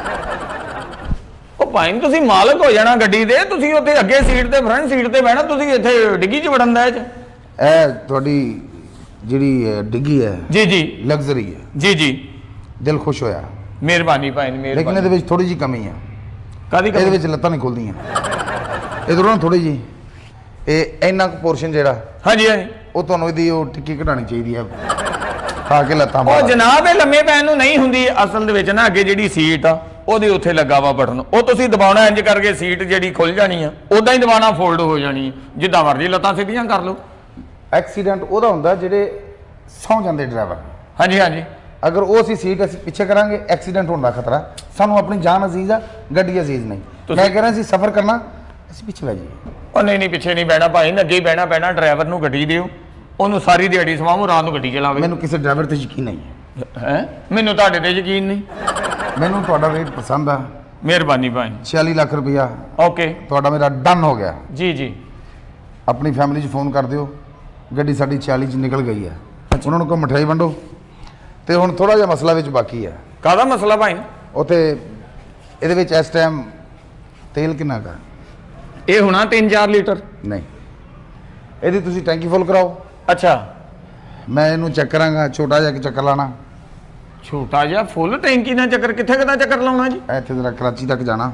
ਉਹ ਭਾਈ ਤੁਸੀਂ ਮਾਲਕ ਹੋ ਜਾਣਾ ਗੱਡੀ ਦੇ, ਤੁਸੀਂ ਉੱਥੇ ਅੱਗੇ ਸੀਟ ਤੇ ਫਰੰਟ ਸੀਟ ਤੇ ਬਹਿਣਾ, ਤੁਸੀਂ ਇੱਥੇ ਡਿੱਗੀ 'ਚ ਵੜਨ ਦਾ। ਇਹ ਤੁਹਾਡੀ ਜਿਹੜੀ ਡਿੱਗੀ ਹੈ ਜੀ ਜੀ, ਲਗਜ਼ਰੀ ਹੈ ਜੀ ਜੀ, ਦਿਲ ਖੁਸ਼ ਹੋਇਆ। ਮਿਹਰਬਾਨੀ ਭਾਈ ਮਿਹਰਬਾਨੀ। ਲੇਕਿਨ ਇਹਦੇ ਵਿੱਚ ਥੋੜੀ ਜਿਹੀ ਕਮੀ ਹੈ। ਕਾਦੀ ਇਹਦੇ ਵਿੱਚ ਲੱਤਾਂ ਨਹੀਂ ਖੁੱਲਦੀਆਂ ਇਧਰੋਂ ਨਾ ਥੋੜੀ ਜਿਹੀ। ਇਹ ਇੰਨਾ ਕੁ ਪੋਰਸ਼ਨ ਜਿਹੜਾ, ਹਾਂਜੀ ਹਾਂਜੀ, ਉਹ ਤੁਹਾਨੂੰ ਇਹਦੀ ਉਹ ਟਿੱਕੀ ਘਟਾਣੀ ਚਾਹੀਦੀ ਹੈ, ਖਾ ਕੇ ਲੱਤਾਂ। ਉਹ ਜਨਾਬ ਇਹ ਲੰਮੇ ਪੈਣ ਨੂੰ ਨਹੀਂ ਹੁੰਦੀ ਅਸਲ ਦੇ ਵਿੱਚ ਨਾ। ਅੱਗੇ ਜਿਹੜੀ ਸੀਟ ਆ ਉਹਦੇ ਉੱਥੇ ਲੱਗਾ ਵਾ ਬਟਨ, ਉਹ ਤੁਸੀਂ ਦਬਾਉਣਾ ਇੰਜ ਕਰਕੇ ਸੀਟ ਜਿਹੜੀ ਖੁੱਲ ਜਾਣੀ ਆ, ਉਦਾਂ ਹੀ ਦਬਾਉਣਾ ਫੋਲਡ ਹੋ ਜਾਣੀ, ਜਿੱਦਾਂ ਮਰਜ਼ੀ ਲੱਤਾਂ ਸਿੱਧੀਆਂ ਕਰ ਲਓ। ਐਕਸੀਡੈਂਟ ਉਹਦਾ ਹੁੰਦਾ ਜਿਹੜੇ ਸੌਂ ਜਾਂਦੇ ਡਰਾਈਵਰ। ਹਾਂਜੀ ਹਾਂਜੀ, ਅਗਰ ਉਹ ਅਸੀਂ ਸੀਟ ਅਸੀਂ ਪਿੱਛੇ ਕਰਾਂਗੇ, ਐਕਸੀਡੈਂਟ ਹੋਣ ਦਾ ਖਤਰਾ। ਸਾਨੂੰ ਆਪਣੀ ਜਾਨ ਅਜ਼ੀਜ਼ ਆ, ਗੱਡੀ ਅਜ਼ੀਜ਼ ਨਹੀਂ। ਮੈਂ ਕਹਿ ਰਿਹਾ ਸੀ ਸਫ਼ਰ ਕਰਨਾ, ਅਸੀਂ ਪਿੱਛੇ ਬਹਿ ਜਾਈਏ। ਉਹ ਨਹੀਂ ਨਹੀਂ, ਪਿੱਛੇ ਨਹੀਂ ਬਹਿਣਾ ਭਾਈ, ਅੱਗੇ ਹੀ ਬਹਿਣਾ ਪੈਣਾ। ਡਰਾਈਵਰ ਨੂੰ ਗੱਡੀ ਦਿਓ, ਉਹਨੂੰ ਸਾਰੀ ਦਿਹਾੜੀ ਸਵਾਮੋ, ਰਾਤ ਨੂੰ ਗੱਡੀ ਚਲਾਵੇ। ਮੈਨੂੰ ਕਿਸੇ ਡਰਾਈਵਰ ਤੇ ਯਕੀਨ ਨਹੀਂ ਹੈ। ਹੈ ਮੈਨੂੰ ਤੁਹਾਡੇ ਤੇ ਯਕੀਨ ਨਹੀਂ। ਮੈਨੂੰ ਤੁਹਾਡਾ ਰੇਟ ਪਸੰਦ ਆ। ਮਿਹਰਬਾਨੀ ਭਾਈ। ਛਿਆਲੀ ਲੱਖ ਰੁਪਇਆ ਓਕੇ, ਤੁਹਾਡਾ ਮੇਰਾ ਡਨ ਹੋ ਗਿਆ। ਜੀ ਜੀ, ਆਪਣੀ ਫੈਮਿਲੀ 'ਚ ਫੋਨ ਕਰ ਦਿਓ, ਗੱਡੀ ਸਾਡੀ ਛਿਆਲੀ 'ਚ ਨਿਕਲ ਗਈ ਹੈ। ਉਹਨਾਂ ਨੂੰ ਕੋਈ ਮਠਿਆਈ ਵੰਡੋ। ਤੇ ਹੁਣ ਥੋੜਾ ਜਿਹਾ ਮਸਲਾ ਵਿੱਚ ਬਾਕੀ ਹੈ। ਕਾਹਦਾ ਮਸਲਾ ਭਾਈ? ਉੱਥੇ ਇਹਦੇ ਵਿੱਚ ਇਸ ਟਾਈਮ ਤੇਲ ਕਿੰਨਾ ਕਾ? ਇਹ ਹੋਣਾ ਤਿੰਨ ਚਾਰ ਲੀਟਰ। ਨਹੀਂ, ਇਹਦੀ ਤੁਸੀਂ ਟੈਂਕੀ ਫੁੱਲ ਕਰਾਓ। ਅੱਛਾ, ਮੈਂ ਇਹਨੂੰ ਚੈੱਕ ਕਰਾਂਗਾ। ਛੋਟਾ ਜਿਹਾ ਚੱਕਰ ਲਾਣਾ। ਛੋਟਾ ਜਿਹਾ ਫੁੱਲ ਟੈਂਕੀ ਨਾਲ ਚੱਕਰ? ਕਿੱਥੇ ਕਿੱਦਾਂ ਚੱਕਰ ਲਾਉਣਾ ਜੀ? ਇੱਥੇ ਜਰਾ ਕਰਾਚੀ ਤੱਕ ਜਾਣਾ।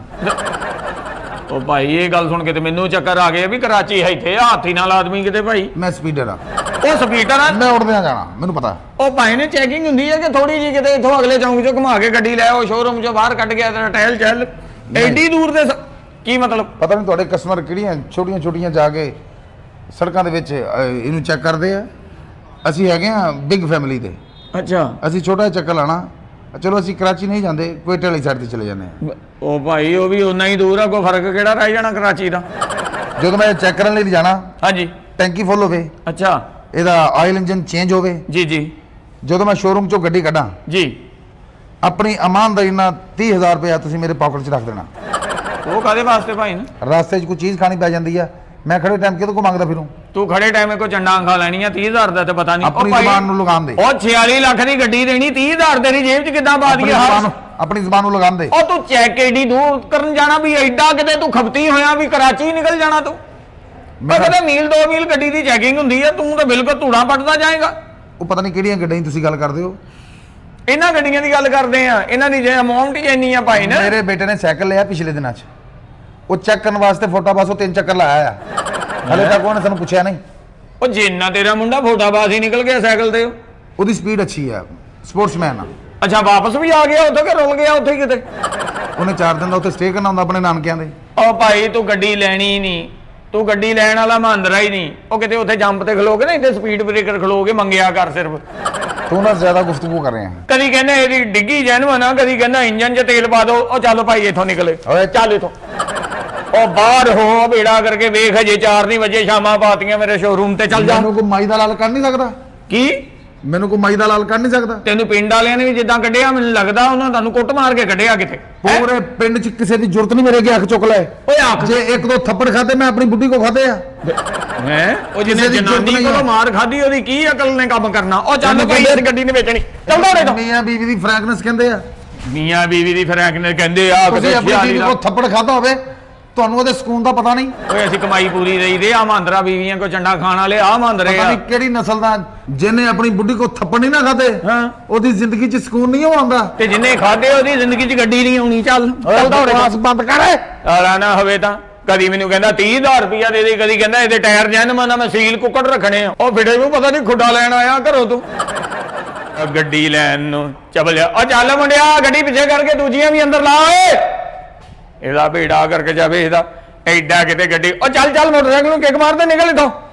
ਉਹ ਭਾਈ ਇਹ ਗੱਲ ਸੁਣ ਕੇ ਤੇ ਮੈਨੂੰ ਚੱਕਰ ਆ ਗਿਆ ਵੀ ਕਰਾਚੀ ਹੈ ਇੱਥੇ ਹਾਥੀ ਨਾਲ ਆਦਮੀ ਕਿਤੇ ਭਾਈ। ਮੈਂ ਸਪੀਡਰ ਆ। ਉਹ ਸਪੀਡਰ ਆ? ਮੈਂ ਉੜਦਿਆਂ ਜਾਣਾ, ਮੈਨੂੰ ਪਤਾ। ਉਹ ਭਾਈ ਨੇ ਚੈਕਿੰਗ ਹੁੰਦੀ ਹੈ ਕਿ ਥੋੜੀ ਜੀ ਕਿਤੇ ਇੱਥੋਂ ਅਗਲੇ ਚੌਂਕ ਚੋਂ ਘੁਮਾ ਕੇ ਗੱਡੀ ਲੈ ਆਓ, ਸ਼ੋਰੂਮ ਚੋਂ ਬਾਹਰ ਕੱਢ ਗਿਆ ਤੇ ਟਹਿਲ ਚੱਲ ਐਡੀ ਦੂਰ ਦੇ? ਕੀ ਮਤਲਬ? ਪਤਾ ਨਹੀਂ ਤੁਹਾਡੇ ਕਸਟਮਰ ਕਿਹੜੀਆਂ ਛੋਟੀਆਂ ਛੋਟੀਆਂ ਜਾ ਕੇ ਸੜਕਾਂ ਦੇ ਵਿੱਚ ਇਹਨੂੰ ਚੈੱਕ ਕਰਦੇ ਆ। ਅਸੀਂ ਹੈਗੇ ਆ ਬਿਗ ਫੈਮਿਲੀ ਦੇ। ਅੱਛਾ, ਅਸੀਂ ਛੋਟਾ ਜਿਹਾ ਚੱਕਰ ਲਾਣਾ। ਚਲੋ ਅਸੀਂ ਕਰਾਚੀ ਨਹੀਂ ਜਾਂਦੇ, ਕੁਇਟੇ ਵਾਲੀ ਸਾਈਡ ਤੇ ਚਲੇ ਜਾਂਦੇ ਆ। ਉਹ ਭਾਈ ਉਹ ਵੀ ਉਨਾ ਹੀ ਦੂਰ ਆ, ਕੋਈ ਫਰਕ ਕਿਹੜਾ ਰਹਿ ਜਾਣਾ ਕਰਾਚੀ ਦਾ। ਜਦੋਂ ਮੈਂ ਚੈੱਕ ਕਰਨ ਲਈ ਜਾਣਾ, ਹਾਂਜੀ, ਟੈਂਕੀ ਫੁੱਲ ਹੋਵੇ, ਅੱਛਾ, ਇਹਦਾ ਆਇਲ ਇੰਜਨ ਚੇਂਜ ਹੋਵੇ। ਜੀ ਜੀ, ਜਦੋਂ ਮੈਂ ਸ਼ੋਰੂਮ ਚੋਂ ਗੱਡੀ ਕੱਢਾਂ, ਜੀ, ਆਪਣੀ ਇਮਾਨਦਾਰੀ ਨਾਲ ਤੀਹ ਹਜ਼ਾਰ ਰੁਪਇਆ ਤੁਸੀਂ ਮੇਰੇ ਪਾਕਟ 'ਚ ਰੱਖ ਦੇਣਾ। ਉਹ ਕਾਦੇ ਵਾਸਤੇ ਭਾਈ ਨੇ? ਰਾਸਤੇ 'ਚ ਕੋਈ ਚੀਜ਼ ਖਾਣੀ ਪੈ ਜਾਂਦੀ ਆ, ਮੈਂ ਖੜੇ ਟਾਈਮ ਕਿਹਦੇ ਕੋ ਮੰਗਦਾ ਫਿਰੂੰ? ਤੂੰ ਖੜੇ ਟਾਈਮ ਕੋ ਚੰਡਾ ਖਾ ਲੈਣੀ ਆ ਤੀਹ ਹਜ਼ਾਰ ਦਾ ਤੇ ਪਤਾ ਨਹੀਂ। ਆਪਣੀ ਜ਼ਬਾਨ ਨੂੰ ਲਗਾਮ ਦੇ। ਉਹ ਛਿਆਲੀ ਲੱਖ ਦੀ ਗੱਡੀ ਦੇਣੀ, ਤੀਹ ਹਜ਼ਾਰ ਤੇਰੀ ਜੇਬ 'ਚ ਕਿੱਦਾਂ ਪਾ ਦਈਏ? ਆਪਣੀ ਜ਼ਬਾਨ ਨੂੰ ਲਗਾਮ ਦੇ। ਉਹ ਤੂੰ ਚੈੱਕ ਏਡੀ ਦੂਰ ਕਰਨ ਜਾਣਾ ਵੀ ਐਡਾ ਕਿਤੇ ਤੂੰ ਖਪਤੀ ਹੋਇਆ ਵੀ ਕਰਾਚੀ ਨਿਕਲ ਜਾਣਾ ਤੂੰ? ਮੈਂ ਕਹਿੰਦਾ ਮੀਲ ਦੋ ਮੀਲ ਗੱਡੀ ਦੀ ਚੈਕਿੰਗ ਹੁੰਦੀ ਆ, ਤੂੰ ਤਾਂ ਬਿਲਕੁਲ ਧੂੜਾ ਪੱਟਦਾ ਜਾਏਗਾ। ਉਹ ਪਤਾ ਨਹੀਂ ਕਿਹੜੀਆਂ ਗੱਡੀਆਂ ਤੁਸੀਂ ਗੱਲ ਕਰਦੇ ਹੋ। ਇਹਨਾਂ ਗੱਡੀਆਂ ਦੀ ਗੱਲ ਕਰਦੇ ਆ, ਇਹਨਾਂ ਦੀ ਜੇ ਅਮਾਉਂਟ ਹੀ ਇੰਨੀ ਆ ਭਾਈ ਨਾ। ਮੇਰੇ ਬੇਟੇ ਨੇ ਸਾਈਕਲ ਲਿਆ ਪਿਛਲੇ ਦਿਨਾਂ 'ਚ, ਉਹ ਚੈੱਕ ਕਰਨ ਵਾਸਤੇ ਫੋਟਾ ਬਾਸ ਉਹ ਤਿੰਨ ਚੱਕਰ ਲਾਇਆ ਆ। ਹਲੇ ਤੱਕ ਉਹਨੇ ਸਾਨੂੰ ਪੁੱਛਿਆ ਨਹੀਂ। ਉਹ ਜਿੰਨਾ ਤੇਰਾ ਮੁੰਡਾ ਫੋਟਾਬਾਜ਼ ਹੀ ਨਿਕਲ ਗਿਆ ਸਾਈਕਲ ਤੇ। ਉਹਦੀ ਸਪੀਡ ਅੱਛੀ ਆ, ਸਪੋਰਟਸਮੈਨ ਆ। ਅੱਛਾ, ਵਾਪਸ ਵੀ ਆ ਗਿਆ ਉੱਥੇ ਕਿ ਰੁਲ ਗਿਆ ਉੱਥੇ ਕਿਤੇ? ਉਹਨੇ ਚਾਰ ਦਿਨ ਦਾ ਉੱਥੇ ਸਟੇ ਕਰਨਾ ਹੁੰਦਾ ਆਪਣੇ ਨਾਨਕਿਆਂ ਦੇ। ਉਹ ਭਾਈ ਤੂੰ ਗੱਡੀ ਲੈਣੀ ਨਹੀਂ, ਤੂੰ ਗੱਡੀ ਲੈਣ ਵਾਲਾ ਮਹਾਂਦਰਾ ਹੀ ਨਹੀਂ। ਉਹ ਕਿਤੇ ਉੱਥੇ ਜੰਪ ਤੇ ਖਲੋ ਕੇ ਨਾ ਇੱਥੇ ਸਪੀਡ ਬ੍ਰੇਕਰ ਖਲੋ ਕੇ ਮੰਗਿਆ ਕਰ ਸਿਰਫ। ਤੂੰ ਨਾ ਜ਼ਿਆਦਾ ਗੁਫ਼ਤਗੂ ਕਰ ਰਿਹਾ। ਕਦੀ ਕਹਿੰਦਾ ਇਹਦੀ ਡਿੱਗੀ ਜੈਨੂਅਨ ਆ, ਕਦੀ ਕਹਿੰਦਾ ਇੰਜਨ 'ਚ ਤੇਲ ਪਾ ਦੋ। ਉਹ ਚੱਲ ਭਾਈ ਇੱਥੋਂ ਨਿਕਲੇ, ਓਏ ਚੱਲ ਇੱਥੋਂ। ਉਹ ਬਾਹਰ ਹੋ ਬੇੜਾ ਕਰਕੇ ਵੇਖ, ਹਜੇ ਚਾਰ ਨਹੀਂ ਵਜੇ, ਸ਼ਾਮਾਂ ਪਾਤੀਆਂ ਮੇਰੇ ਸ਼ੋਰੂਮ ਤੇ। ਚੱਲ ਜਾ। ਮੈਨੂੰ ਕੋਈ ਮਾਈ ਦਾ ਲਾਲ ਕਰ ਨਹੀਂ ਸਕਦਾ? ਕੀ ਮੈਨੂੰ ਕੋਈ ਮਾਈ ਦਾ ਲਾਲ ਕਰ ਨਹੀਂ ਸਕਦਾ? ਤੈਨੂੰ ਪਿੰਡ ਵਾਲਿਆਂ ਨੇ ਵੀ ਜਿੱਦਾਂ ਕੱਢਿਆ, ਮੈਨੂੰ ਲੱਗਦਾ ਉਹਨਾਂ ਤੁਹਾਨੂੰ ਕੁੱਟ ਮਾਰ ਕੇ ਕੱਢਿਆ ਕਿਤੇ। ਪੂਰੇ ਪਿੰਡ 'ਚ ਕਿਸੇ ਦੀ ਜ਼ਰੂਰਤ ਨਹੀਂ ਮੇਰੇ ਅੱਗੇ ਅੱਖ ਚੁੱਕ ਲੈ। ਓਏ ਅੱਖ ਜੇ ਇੱਕ ਦੋ ਥੱਪੜ ਖਾਦੇ ਮੈਂ ਆਪਣੀ ਬੁੱਢੀ ਕੋ ਖਾਦੇ ਆ। ਹੈ ਉਹ ਜਿਹਨੇ ਕਿਸੇ ਦੀ ਜ਼ਰੂਰਤ ਜਨਾਨੀ ਨਹੀਂ ਕੋਲੋਂ ਆ। ਮਾਰ ਖਾਦੀ, ਉਹਦੀ ਕੀ ਅਕਲ ਨੇ ਕੰਮ ਕਰਨਾ। ਉਹ ਚੱਲ ਮੈਨੂੰ ਭਾਈ, ਇਸ ਗੱਡੀ ਨੇ ਵੇਚਣੀ। ਚੱਲ ਦੌੜੇ ਤੋਂ। ਮੀਆਂ ਬੀਵੀ ਦੀ ਫ੍ਰੈਂਕਨੈਸ ਕਹਿੰਦੇ ਆ। ਮੀਆਂ ਬੀਵੀ ਦੀ ਫਰੈਂਕਨੈਸ ਕਹਿੰਦੇ ਆ। ਤੁਸੀਂ ਆਪਣੀ ਬੀਵੀ ਕੋ ਥੱਪੜ ਖਾਦਾ ਹੋਵੇ, ਤੁਹਾਨੂੰ ਉਹਦੇ ਸਕੂਨ ਦਾ ਪਤਾ ਨਹੀਂ। ਓਏ ਅਸੀਂ ਕਮਾਈ ਪੂਰੀ ਰਹੀ ਦੇ ਆ, ਮਾਂਦਰਾ ਬੀਵੀਆਂ ਕੋ ਚੰਡਾ ਖਾਣ ਵਾਲੇ ਆ ਮਾਂਦਰੇ ਪਤਾ ਆ। ਨਹੀਂ ਕਿਹੜੀ ਨਸਲ ਦਾ, ਜਿਹਨੇ ਆਪਣੀ ਬੁੱਢੀ ਕੋ ਥੱਪੜ ਨਹੀਂ ਨਾ ਖਾਦੇ, ਹਾਂ, ਉਹਦੀ ਜ਼ਿੰਦਗੀ 'ਚ ਸਕੂਨ ਨਹੀਂ ਆਉਂਦਾ। ਤੇ ਜਿੰਨੇ ਖਾਦੇ ਉਹਦੀ ਜ਼ਿੰਦਗੀ 'ਚ ਗੱਡੀ ਨਹੀਂ ਆਉਣੀ। ਚੱਲ ਚੱਲ ਦੌੜੇ ਬਕਵਾਸ ਬੰਦ ਕਰ। ਆਲਾ ਨਾ ਹੋਵੇ ਤਾਂ ਕਦੀ ਮੈਨੂੰ ਕਹਿੰਦਾ ਤੀਹ ਹਜ਼ਾਰ ਰੁਪਇਆ ਦੇ ਦੇ, ਕਦੀ ਕਹਿੰਦਾ ਇਹਦੇ ਟਾਇਰ ਜੈਨ ਮਾਨਾ ਮੈਂ ਸੀਲ ਕੁੱਕੜ ਰੱਖਣੇ ਆ। ਉਹ ਫਿੜੇ ਨੂੰ ਪਤਾ ਨਹੀਂ ਖੁੱਡਾ ਲੈਣ ਆਇਆ ਘਰੋਂ ਤੂੰ ਗੱਡੀ ਲੈਣ ਨੂੰ। ਚੱਲ ਉਹ ਚੱਲ ਮੁੰਡਿਆ, ਗੱਡੀ ਪਿੱਛੇ ਕਰਕੇ ਦੂਜੀਆਂ ਵੀ ਅੰਦਰ ਲਾ ਓਏ। ਇਹਦਾ ਭੇੜਾ ਕਰਕੇ ਜਾਵੇ ਇਹਦਾ ਐਡਾ ਕਿਤੇ ਗੱਡੀ। ਉਹ ਚੱਲ ਚੱਲ ਮੋਟਰਸਾਈਕਲ ਨੂੰ ਕਿੱਕ ਮਾਰਦੇ, ਨਿਕਲ ਇੱਥੋਂ।